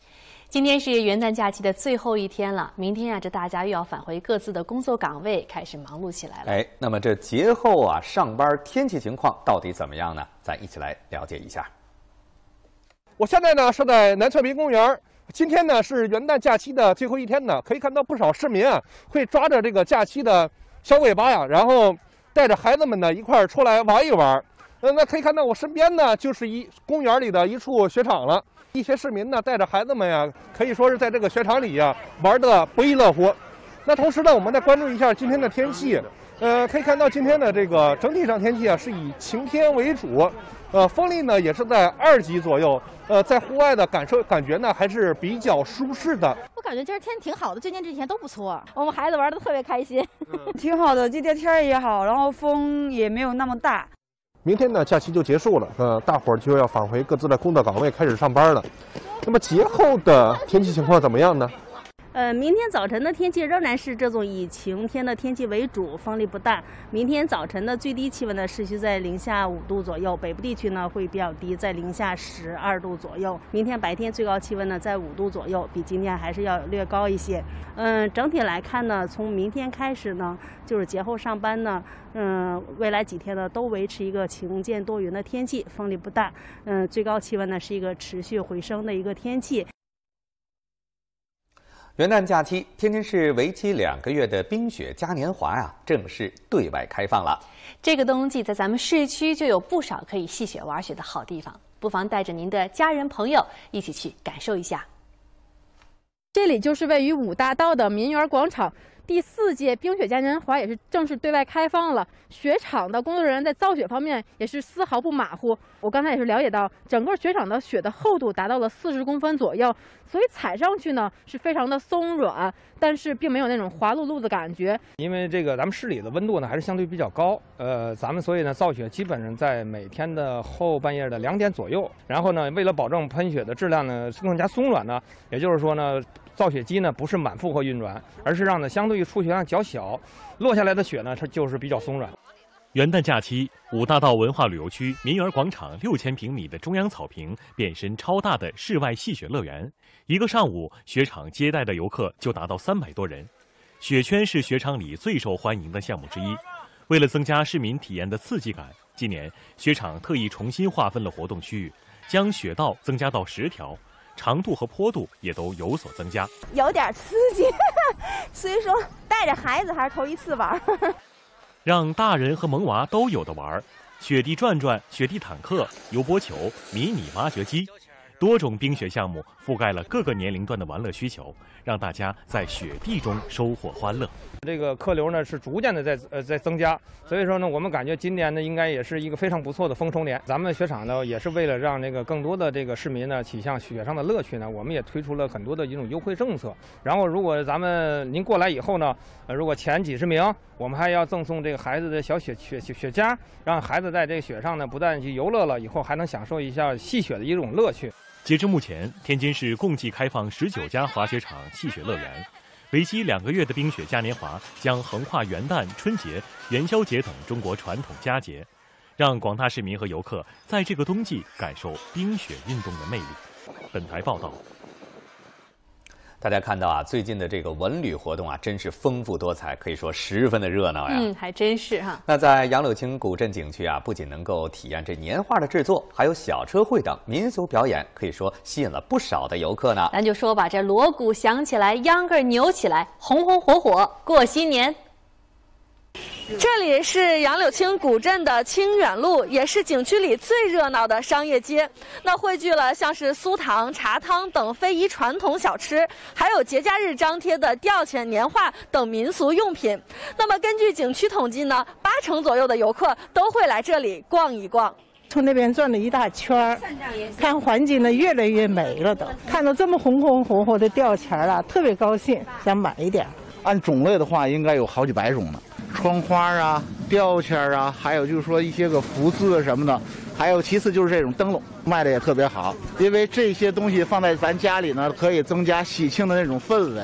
今天是元旦假期的最后一天了，明天这大家又要返回各自的工作岗位，开始忙碌起来了。 那么这节后上班天气情况到底怎么样呢？咱一起来了解一下。 我现在呢是在南侧滨公园，今天呢是元旦假期的最后一天呢，可以看到不少市民会抓着这个假期的小尾巴呀，然后带着孩子们呢一块儿出来玩一玩。那可以看到我身边呢就是公园里的一处雪场了。一些市民呢带着孩子们呀，可以说是在这个雪场里玩得不亦乐乎。那同时呢，我们再关注一下今天的天气。可以看到今天的这个整体上天气是以晴天为主，风力呢也是在2级左右。在户外的感觉呢还是比较舒适的。 我感觉今儿天挺好的，最近这几天都不错，我们孩子玩得特别开心。 挺好的，今天天儿也好，然后风也没有那么大。 明天呢假期就结束了，大伙儿就要返回各自的工作岗位开始上班了。那么节后的天气情况怎么样呢？ 明天早晨的天气仍然是这种以晴天的天气为主，风力不大。明天早晨的最低气温呢持续在零下5度左右，北部地区呢会比较低，在零下12度左右。明天白天最高气温呢在5度左右，比今天还是要略高一些。整体来看呢，从明天开始呢，就是节后上班呢，未来几天呢都维持一个晴间多云的天气，风力不大。最高气温呢是一个持续回升的一个天气。 元旦假期，天津市为期2个月的冰雪嘉年华正式对外开放了。 这个冬季在咱们市区就有不少可以戏雪玩雪的好地方，不妨带着您的家人朋友一起去感受一下。 这里就是位于5大道的民园广场。第4届冰雪嘉年华也是正式对外开放了，雪场的工作人员在造雪方面也是丝毫不马虎。我刚才也是了解到，整个雪场的雪的厚度达到了40公分左右，所以踩上去呢是非常的松软，但是并没有那种滑漉漉的感觉。 因为这个咱们市里的温度呢还是相对比较高，咱们所以呢造雪基本上在每天的后半夜的2点左右。然后呢，为了保证喷雪的质量呢更加松软呢，也就是说呢，造雪机呢不是满负荷运转，而是让呢相对于出雪量较小，落下来的雪呢它就是比较松软。 元旦假期，5大道文化旅游区民园广场6000平米的中央草坪变身超大的室外戏雪乐园。一个上午，雪场接待的游客就达到300多人。雪圈是雪场里最受欢迎的项目之一。为了增加市民体验的刺激感，今年雪场特意重新划分了活动区域，将雪道增加到10条。长度和坡度也都有所增加， 有点刺激，所以说带着孩子还是头一次玩， 让大人和萌娃都有的玩。雪地转转、雪地坦克、油波球、迷你挖掘机，多种冰雪项目覆盖了各个年龄段的玩乐需求，让大家在雪地中收获欢乐。 这个客流呢是逐渐的在增加，所以说呢，我们感觉今年呢应该也是一个非常不错的丰收年。咱们雪场呢也是为了让这个更多的这个市民呢体现雪上的乐趣呢，我们也推出了很多的一种优惠政策。然后如果您过来以后呢，如果前几十名，我们还要赠送这个孩子的小雪夹，让孩子在这个雪上呢不但去游乐了，以后还能享受一下戏雪的一种乐趣。 截至目前，天津市共计开放19家滑雪场、戏雪乐园。为期2个月的冰雪嘉年华将横跨元旦、春节、元宵节等中国传统佳节，让广大市民和游客在这个冬季感受冰雪运动的魅力。本台报道。 大家看到最近的这个文旅活动真是丰富多彩，可以说十分的热闹呀。 还真是哈。 那在杨柳青古镇景区不仅能够体验这年画的制作，还有小车会等民俗表演，可以说吸引了不少的游客呢。 咱就说吧，这锣鼓响起来，秧歌扭起来，红红火火过新年。 这里是杨柳青古镇的清远路，也是景区里最热闹的商业街。那汇聚了像是酥糖、茶汤等非遗传统小吃，还有节假日张贴的吊钱、年画等民俗用品。那么根据景区统计呢，80%左右的游客都会来这里逛一逛。 从那边转了一大圈儿，看环境呢越来越美了都。看到这么红红火火的吊钱了，特别高兴，想买一点。 按种类的话，应该有好几百种呢。窗花啊、吊钱啊，还有就是说一些个福字什么的，还有其次就是这种灯笼，卖的也特别好。因为这些东西放在咱家里呢，可以增加喜庆的那种氛围。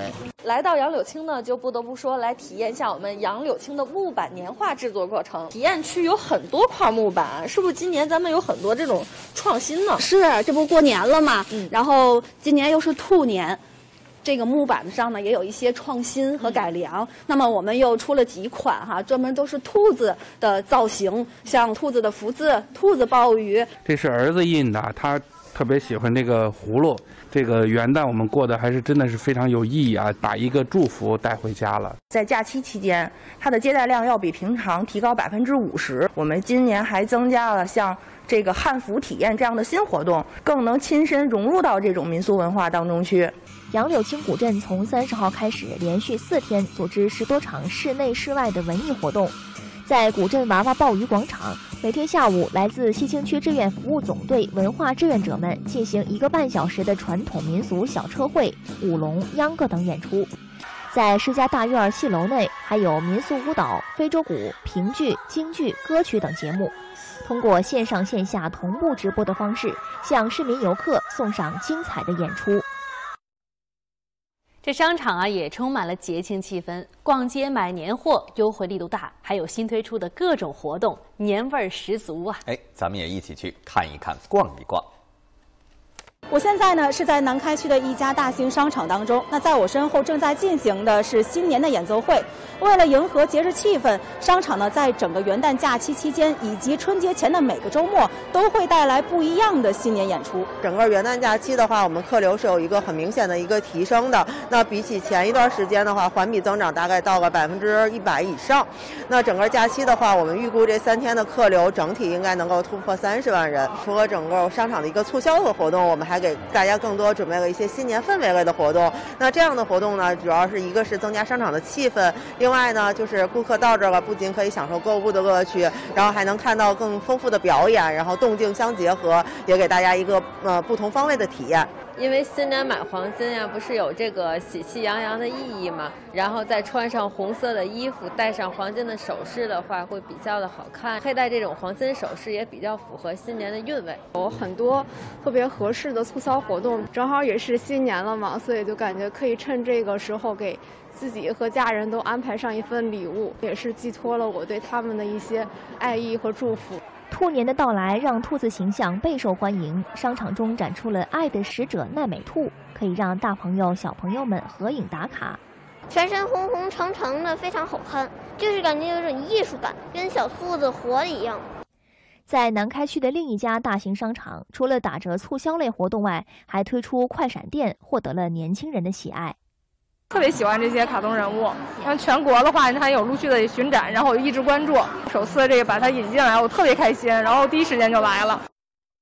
来到杨柳青呢，就不得不说来体验一下我们杨柳青的木板年画制作过程。体验区有很多块木板，是不是今年咱们有很多这种创新呢？ 是，这不过年了嘛，然后今年又是兔年。这个木板上呢也有一些创新和改良，那么我们又出了几款哈，专门都是兔子的造型，像兔子的福字、兔子鲍鱼。 这是儿子印的，他特别喜欢这个葫芦。这个元旦我们过得还是真的是非常有意义啊，把一个祝福带回家了。 在假期期间，它的接待量要比平常提高50%。我们今年还增加了像这个汉服体验这样的新活动，更能亲身融入到这种民俗文化当中去。 杨柳青古镇从30号开始，连续4天组织10多场室内室外的文艺活动。在古镇娃娃鲍鱼广场，每天下午来自西青区志愿服务总队文化志愿者们进行1个半小时的传统民俗小车会、舞龙、秧歌等演出。在施家大院戏楼内，还有民俗舞蹈、非洲鼓、评剧、京剧、歌曲等节目，通过线上线下同步直播的方式，向市民游客送上精彩的演出。 这商场啊也充满了节庆气氛，逛街买年货优惠力度大，还有新推出的各种活动，年味儿十足啊！ 哎，咱们也一起去看一看、逛一逛。 我现在呢是在南开区的一家大型商场当中，那在我身后正在进行的是新年的演奏会。为了迎合节日气氛，商场呢在整个元旦假期期间以及春节前的每个周末都会带来不一样的新年演出。 整个元旦假期的话，我们客流是有一个很明显的一个提升的。那比起前一段时间的话，环比增长大概到了100%以上。那整个假期的话，我们预估这3天的客流整体应该能够突破30万人。除了整个商场的一个促销的活动，我们还给大家更多准备了一些新年氛围类的活动。那这样的活动呢，主要是一个是增加商场的气氛，另外呢就是顾客到这儿了，不仅可以享受购物的乐趣，然后还能看到更丰富的表演，然后动静相结合，也给大家一个不同方位的体验。 因为新年买黄金呀，不是有这个喜气洋洋的意义吗？然后再穿上红色的衣服，戴上黄金的首饰的话，会比较的好看。佩戴这种黄金首饰也比较符合新年的韵味。 有很多特别合适的促销活动，正好也是新年了嘛，所以就感觉可以趁这个时候给自己和家人都安排上一份礼物，也是寄托了我对他们的一些爱意和祝福。 兔年的到来让兔子形象备受欢迎，商场中展出了爱的使者奈美兔，可以让大朋友小朋友们合影打卡。 全身红红橙橙的，非常好看，就是感觉有种艺术感，跟小兔子活的一样。 在南开区的另一家大型商场，除了打折促销类活动外，还推出快闪店，获得了年轻人的喜爱。 特别喜欢这些卡通人物，像全国的话，它有陆续的巡展，然后我一直关注。首次这个把它引进来，我特别开心，然后第一时间就来了。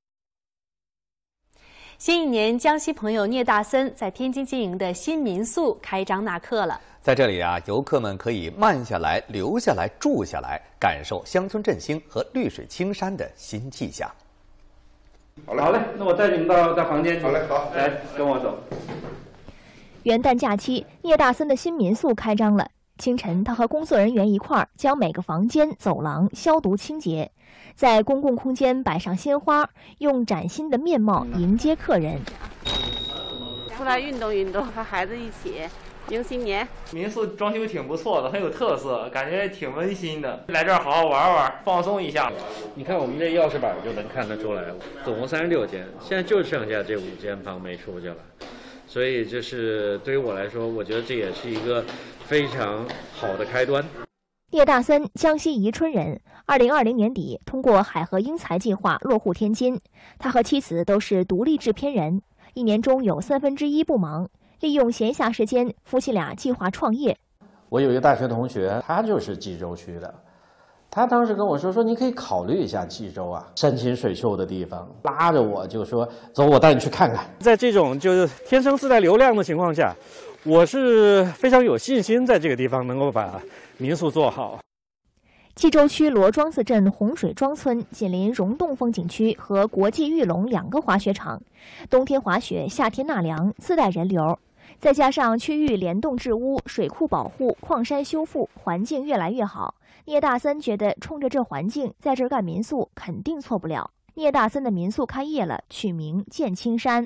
新一年，江西朋友聂大森在天津经营的新民宿开张纳客了。 在这里啊，游客们可以慢下来、留下来、住下来，感受乡村振兴和绿水青山的新气象。 好嘞，那我带你们到房间去。好嘞，好，来跟我走。 元旦假期，聂大森的新民宿开张了。清晨，他和工作人员一块儿将每个房间、走廊消毒清洁，在公共空间摆上鲜花，用崭新的面貌迎接客人。 出来运动运动，和孩子一起迎新年。 民宿装修挺不错的，很有特色，感觉挺温馨的。来这儿好好玩玩，放松一下。 你看我们这钥匙板就能看得出来，总共36间，现在就剩下这5间房没出去了。所以就是对于我来说，我觉得这也是一个非常好的开端。 聂大森，江西宜春人，2020年底通过海河英才计划落户天津。他和妻子都是独立制片人，一年中有1/3不忙，利用闲暇时间，夫妻俩计划创业。 我有一个大学同学，他就是济州区的。他当时跟我说你可以考虑一下济州啊，山清水秀的地方，拉着我就说走，我带你去看看。 在这种就是天生自带流量的情况下，我是非常有信心在这个地方能够把民宿做好。 济州区罗庄子镇洪水庄村紧邻溶洞风景区和国际玉龙2个滑雪场，冬天滑雪，夏天纳凉，自带人流。再加上区域联动治污、水库保护、矿山修复，环境越来越好。聂大森觉得冲着这环境，在这儿干民宿肯定错不了。聂大森的民宿开业了，取名剑青山。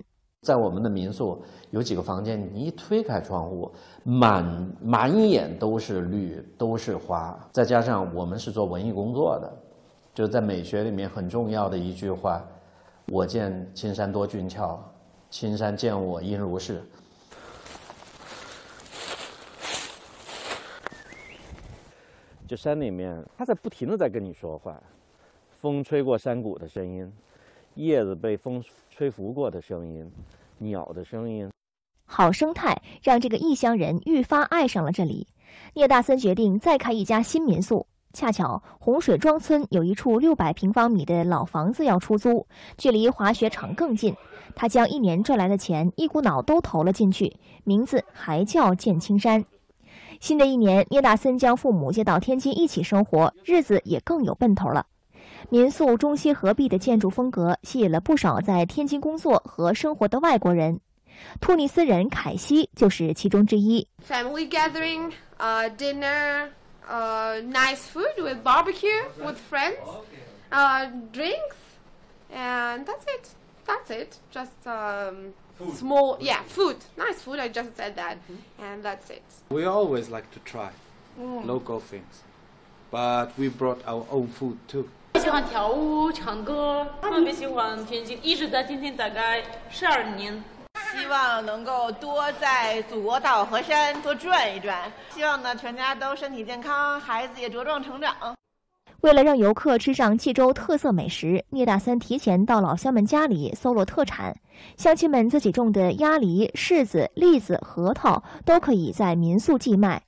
在我们的民宿有几个房间，你一推开窗户，满眼都是绿，都是花。再加上我们是做文艺工作的，就在美学里面很重要的一句话：“我见青山多俊俏，青山见我应如是。” 这山里面，它在不停地在跟你说话，风吹过山谷的声音，叶子被风吹拂过的声音，鸟的声音。 好生态让这个异乡人愈发爱上了这里。聂大森决定再开一家新民宿。恰巧洪水庄村有一处600平方米的老房子要出租，距离滑雪场更近。他将1年赚来的钱一股脑都投了进去，名字还叫剑青山。新的一年，聂大森将父母接到天津一起生活，日子也更有奔头了。民宿中西合璧的建筑风格吸引了不少在天津工作和生活的外国人。突尼斯人凯西就是其中之一。 Family gathering, dinner, nice food with barbecue with friends, drinks, and that's it. That's it. Just small, food. Nice food. I just said that, and that's it. We always like to try local things, but we brought our own food too. 喜欢跳舞、唱歌，特别喜欢天津，一直在天津大概12年。 希望能够多在祖国大好河山多转一转，希望呢全家都身体健康，孩子也茁壮成长。 为了让游客吃上冀州特色美食，聂大森提前到老乡们家里搜罗特产，乡亲们自己种的鸭梨、柿子、栗子、核桃都可以在民宿寄卖。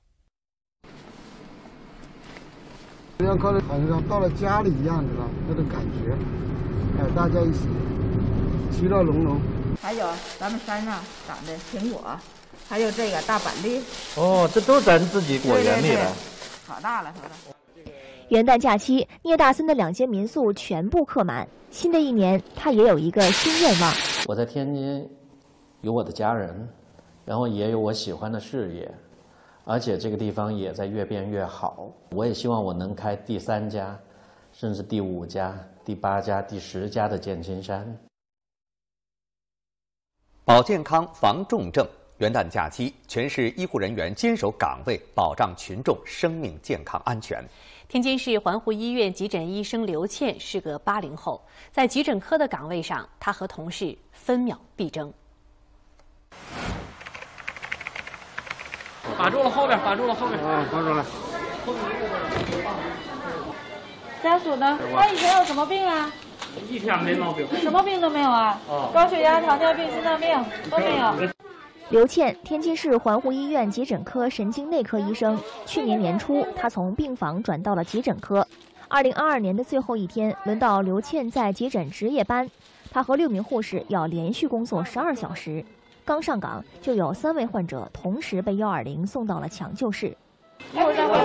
让客人好像到了家里一样的那种感觉，大家一起其乐融融。 还有咱们山上长的苹果，还有这个大板栗。 哦，这都是咱自己果园里的。 可大了，可大。 元旦假期，聂大森的2间民宿全部客满。新的一年，他也有一个新愿望。 我在天津有我的家人，然后也有我喜欢的事业，而且这个地方也在越变越好。我也希望我能开第3家，甚至第5家、第8家、第10家的剑青山。 保健康防重症，元旦假期，全市医护人员坚守岗位，保障群众生命健康安全。 天津市环湖医院急诊医生刘倩是个80后，在急诊科的岗位上，她和同事分秒必争。 把住了后边，把住了后边。 把住了。 家属呢？他以前有什么病啊？ 一天没毛病， 什么病都没有啊，高血压、糖尿病、心脏病都没有。 刘倩，天津市环湖医院急诊科神经内科医生。去年年初，她从病房转到了急诊科。2022年的最后一天，轮到刘倩在急诊值夜班，她和6名护士要连续工作12小时。刚上岗，就有3位患者同时被120送到了抢救室。 血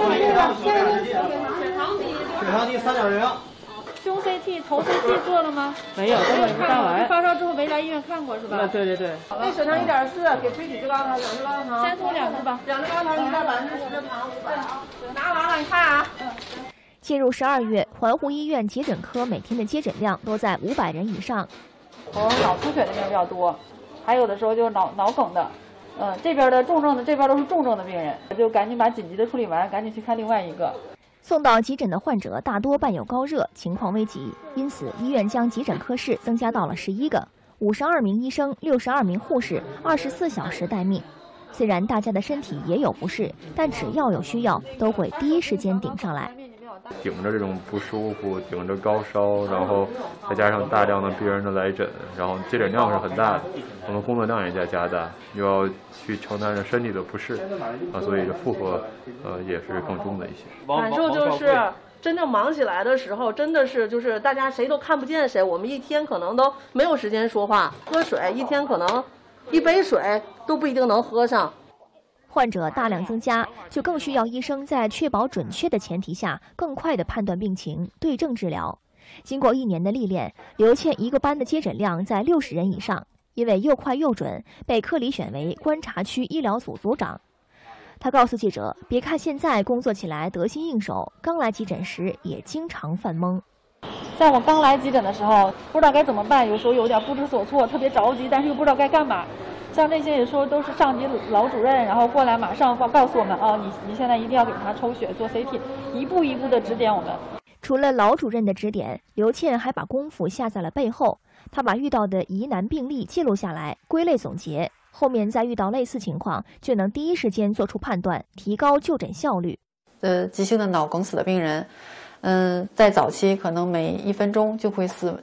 糖低3.0。 胸 CT、头 CT 做了吗？ 没有，根本没看完。 发烧之后没来医院看过是吧？ 对对对。 那血糖1.4，给推几支高糖？2支高糖。 先涂2支吧。 2支高糖，1袋10%的糖，500。拿完了，你看啊。 进入12月，环湖医院急诊科每天的接诊量都在500人以上。 脑出血的病比较多，还有的时候就是脑梗的。这边的重症的，这边都是重症的病人，就赶紧把紧急的处理完，赶紧去看另外一个。 送到急诊的患者大多伴有高热，情况危急，因此医院将急诊科室增加到了11个，52名医生、62名护士，24小时待命。虽然大家的身体也有不适，但只要有需要，都会第一时间顶上来。 顶着这种不舒服，顶着高烧，然后再加上大量的病人的来诊，然后接诊量是很大的，我们工作量也在加大，又要去承担着身体的不适，所以负荷也是更重的一些。 感受就是真正忙起来的时候，真的是就是大家谁都看不见谁，我们一天可能都没有时间说话，喝水一天可能1杯水都不一定能喝上。 患者大量增加，就更需要医生在确保准确的前提下，更快地判断病情，对症治疗。经过1年的历练，刘倩一个班的接诊量在60人以上，因为又快又准，被科里选为观察区医疗组组长。他告诉记者，别看现在工作起来得心应手，刚来急诊时也经常犯懵。 像我刚来急诊的时候，不知道该怎么办，有时候有点不知所措，特别着急，但是又不知道该干嘛。像这些有时候都是上级老主任，然后过来马上告诉我们，哦，你现在一定要给他抽血做 CT， 一步一步的指点我们。 除了老主任的指点，刘倩还把功夫下在了背后。她把遇到的疑难病例记录下来，归类总结，后面再遇到类似情况，就能第一时间做出判断，提高就诊效率。 急性的脑梗死的病人，在早期可能每1分钟就会死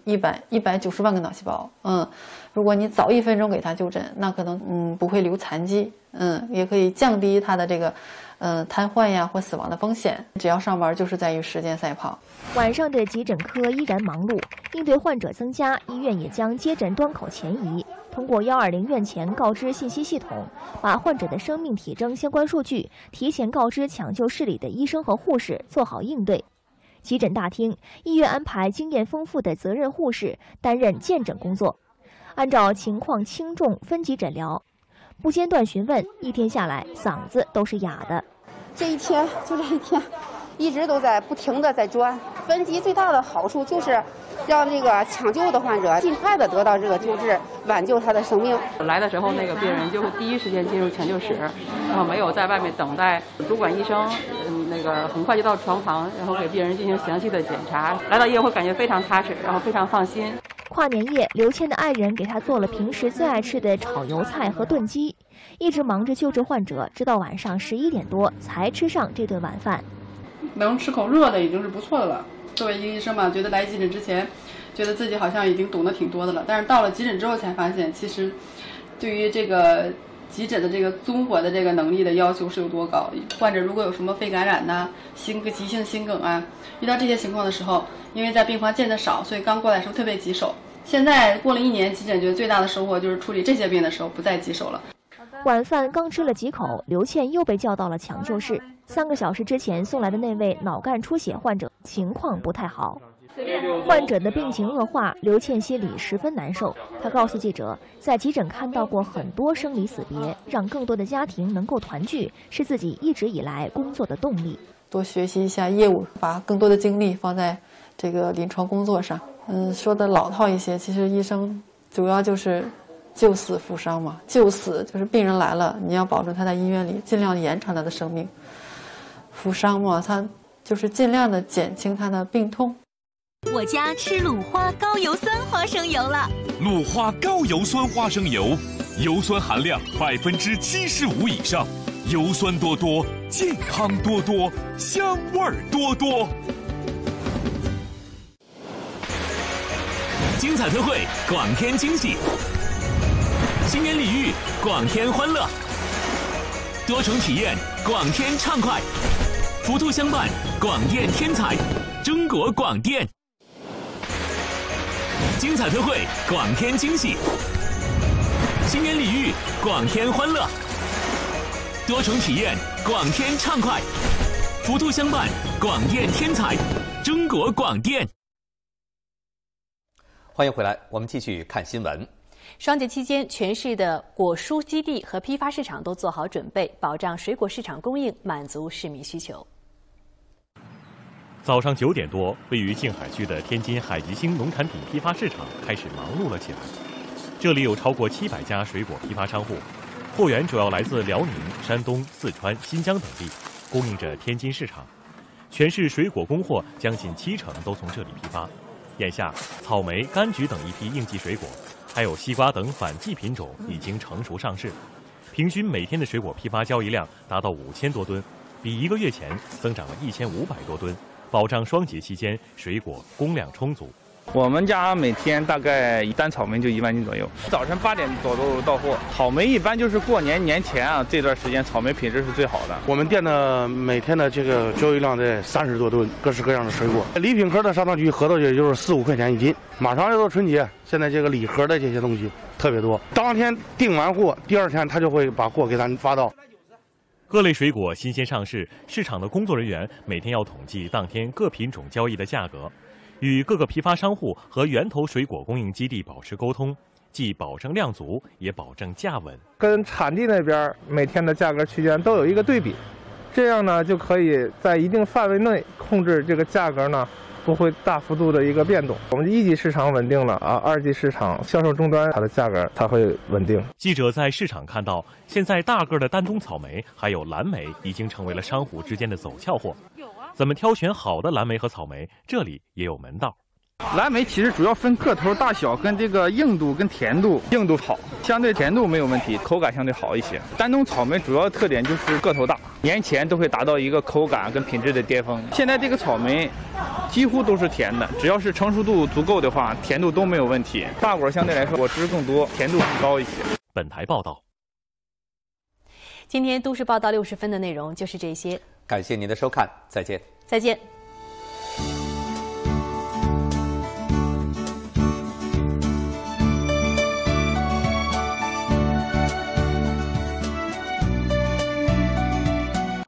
190万个脑细胞。如果你早1分钟给他就诊，那可能不会留残疾，也可以降低他的这个瘫痪呀或死亡的风险。只要上班就是在与时间赛跑。 晚上的急诊科依然忙碌，应对患者增加，医院也将接诊端口前移。通过120院前告知信息系统，把患者的生命体征相关数据提前告知抢救室里的医生和护士，做好应对。急诊大厅，医院安排经验丰富的责任护士担任见诊工作，按照情况轻重分级诊疗，不间断询问，一天下来嗓子都是哑的。 这一天一直都在不停的在转。分级最大的好处就是让这个抢救的患者尽快的得到这个救治，挽救他的生命。 来的时候，那个病人就会第一时间进入抢救室，然后没有在外面等待。主管医生那个很快就到床旁，然后给病人进行详细的检查。来到医院会感觉非常踏实，然后非常放心。 跨年夜，刘倩的爱人给她做了平时最爱吃的炒油菜和炖鸡，一直忙着救治患者，直到晚上11点多才吃上这顿晚饭。 能吃口热的已经是不错的了。作为一个医生嘛，觉得来急诊之前，觉得自己好像已经懂得挺多的了，但是到了急诊之后才发现，其实对于这个急诊的这个综合的这个能力的要求是有多高。患者如果有什么肺感染呐、急性心梗啊，遇到这些情况的时候，因为在病房见得少，所以刚过来的时候特别棘手。现在过了1年，急诊觉得最大的收获就是处理这些病的时候不再棘手了。 晚饭刚吃了几口，刘倩又被叫到了抢救室。3个小时之前送来的那位脑干出血患者情况不太好，患者的病情恶化，刘倩心里十分难受。她告诉记者，在急诊看到过很多生离死别，让更多的家庭能够团聚，是自己一直以来工作的动力。 多学习一下业务，把更多的精力放在这个临床工作上。说的老套一些，其实医生主要就是救死扶伤嘛。救死就是病人来了，你要保证他在医院里尽量延长他的生命；扶伤嘛，他就是尽量的减轻他的病痛。 我家吃鲁花高油酸花生油了。 鲁花高油酸花生油，油酸含量75%以上，油酸多多，健康多多，香味儿多多。精彩特惠，广天惊喜，新年礼遇，广天欢乐，多重体验，广天畅快，福兔相伴，广电天彩，中国广电。精彩特惠，广天惊喜，新年礼遇，广天欢乐，多重体验，广天畅快，福兔相伴，广电天彩，中国广电。 欢迎回来，我们继续看新闻。 双节期间，全市的果蔬基地和批发市场都做好准备，保障水果市场供应，满足市民需求。 早上9点多，位于静海区的天津海吉星农产品批发市场开始忙碌了起来。这里有超过700家水果批发商户，货源主要来自辽宁、山东、四川、新疆等地，供应着天津市场。全市水果供货将近70%都从这里批发。眼下，草莓、柑橘等一批应季水果，还有西瓜等反季品种已经成熟上市。平均每天的水果批发交易量达到5000多吨，比1个月前增长了1500多吨，保障双节期间水果供量充足。 我们家每天大概一单草莓就1万斤左右，早晨8点多都到货。草莓一般就是过年前啊，这段时间草莓品质是最好的。 我们店的每天的这个交易量在30多吨，各式各样的水果。礼品盒的砂糖橘合到也就是4、5块钱一斤。马上要到春节，现在这个礼盒的这些东西特别多，当天订完货，第2天他就会把货给咱发到。 各类水果新鲜上市，市场的工作人员每天要统计当天各品种交易的价格。与各个批发商户和源头水果供应基地保持沟通，既保证量足，也保证价稳。 跟产地那边每天的价格区间都有一个对比，这样呢就可以在一定范围内控制这个价格呢， 不会大幅度的一个变动。我们1级市场稳定了啊，2级市场销售终端它的价格才会稳定。 记者在市场看到，现在大个的丹东草莓还有蓝莓已经成为了商户之间的走俏货。怎么挑选好的蓝莓和草莓，这里也有门道。 蓝莓其实主要分个头大小跟这个硬度跟甜度，硬度好，相对甜度没有问题，口感相对好一些。丹东草莓主要特点就是个头大，年前都会达到一个口感跟品质的巅峰。现在这个草莓几乎都是甜的，只要是成熟度足够的话，甜度都没有问题。大果相对来说果汁更多，甜度更高一些。 本台报道。 今天都市报道60分的内容就是这些， 感谢您的收看，再见。 再见。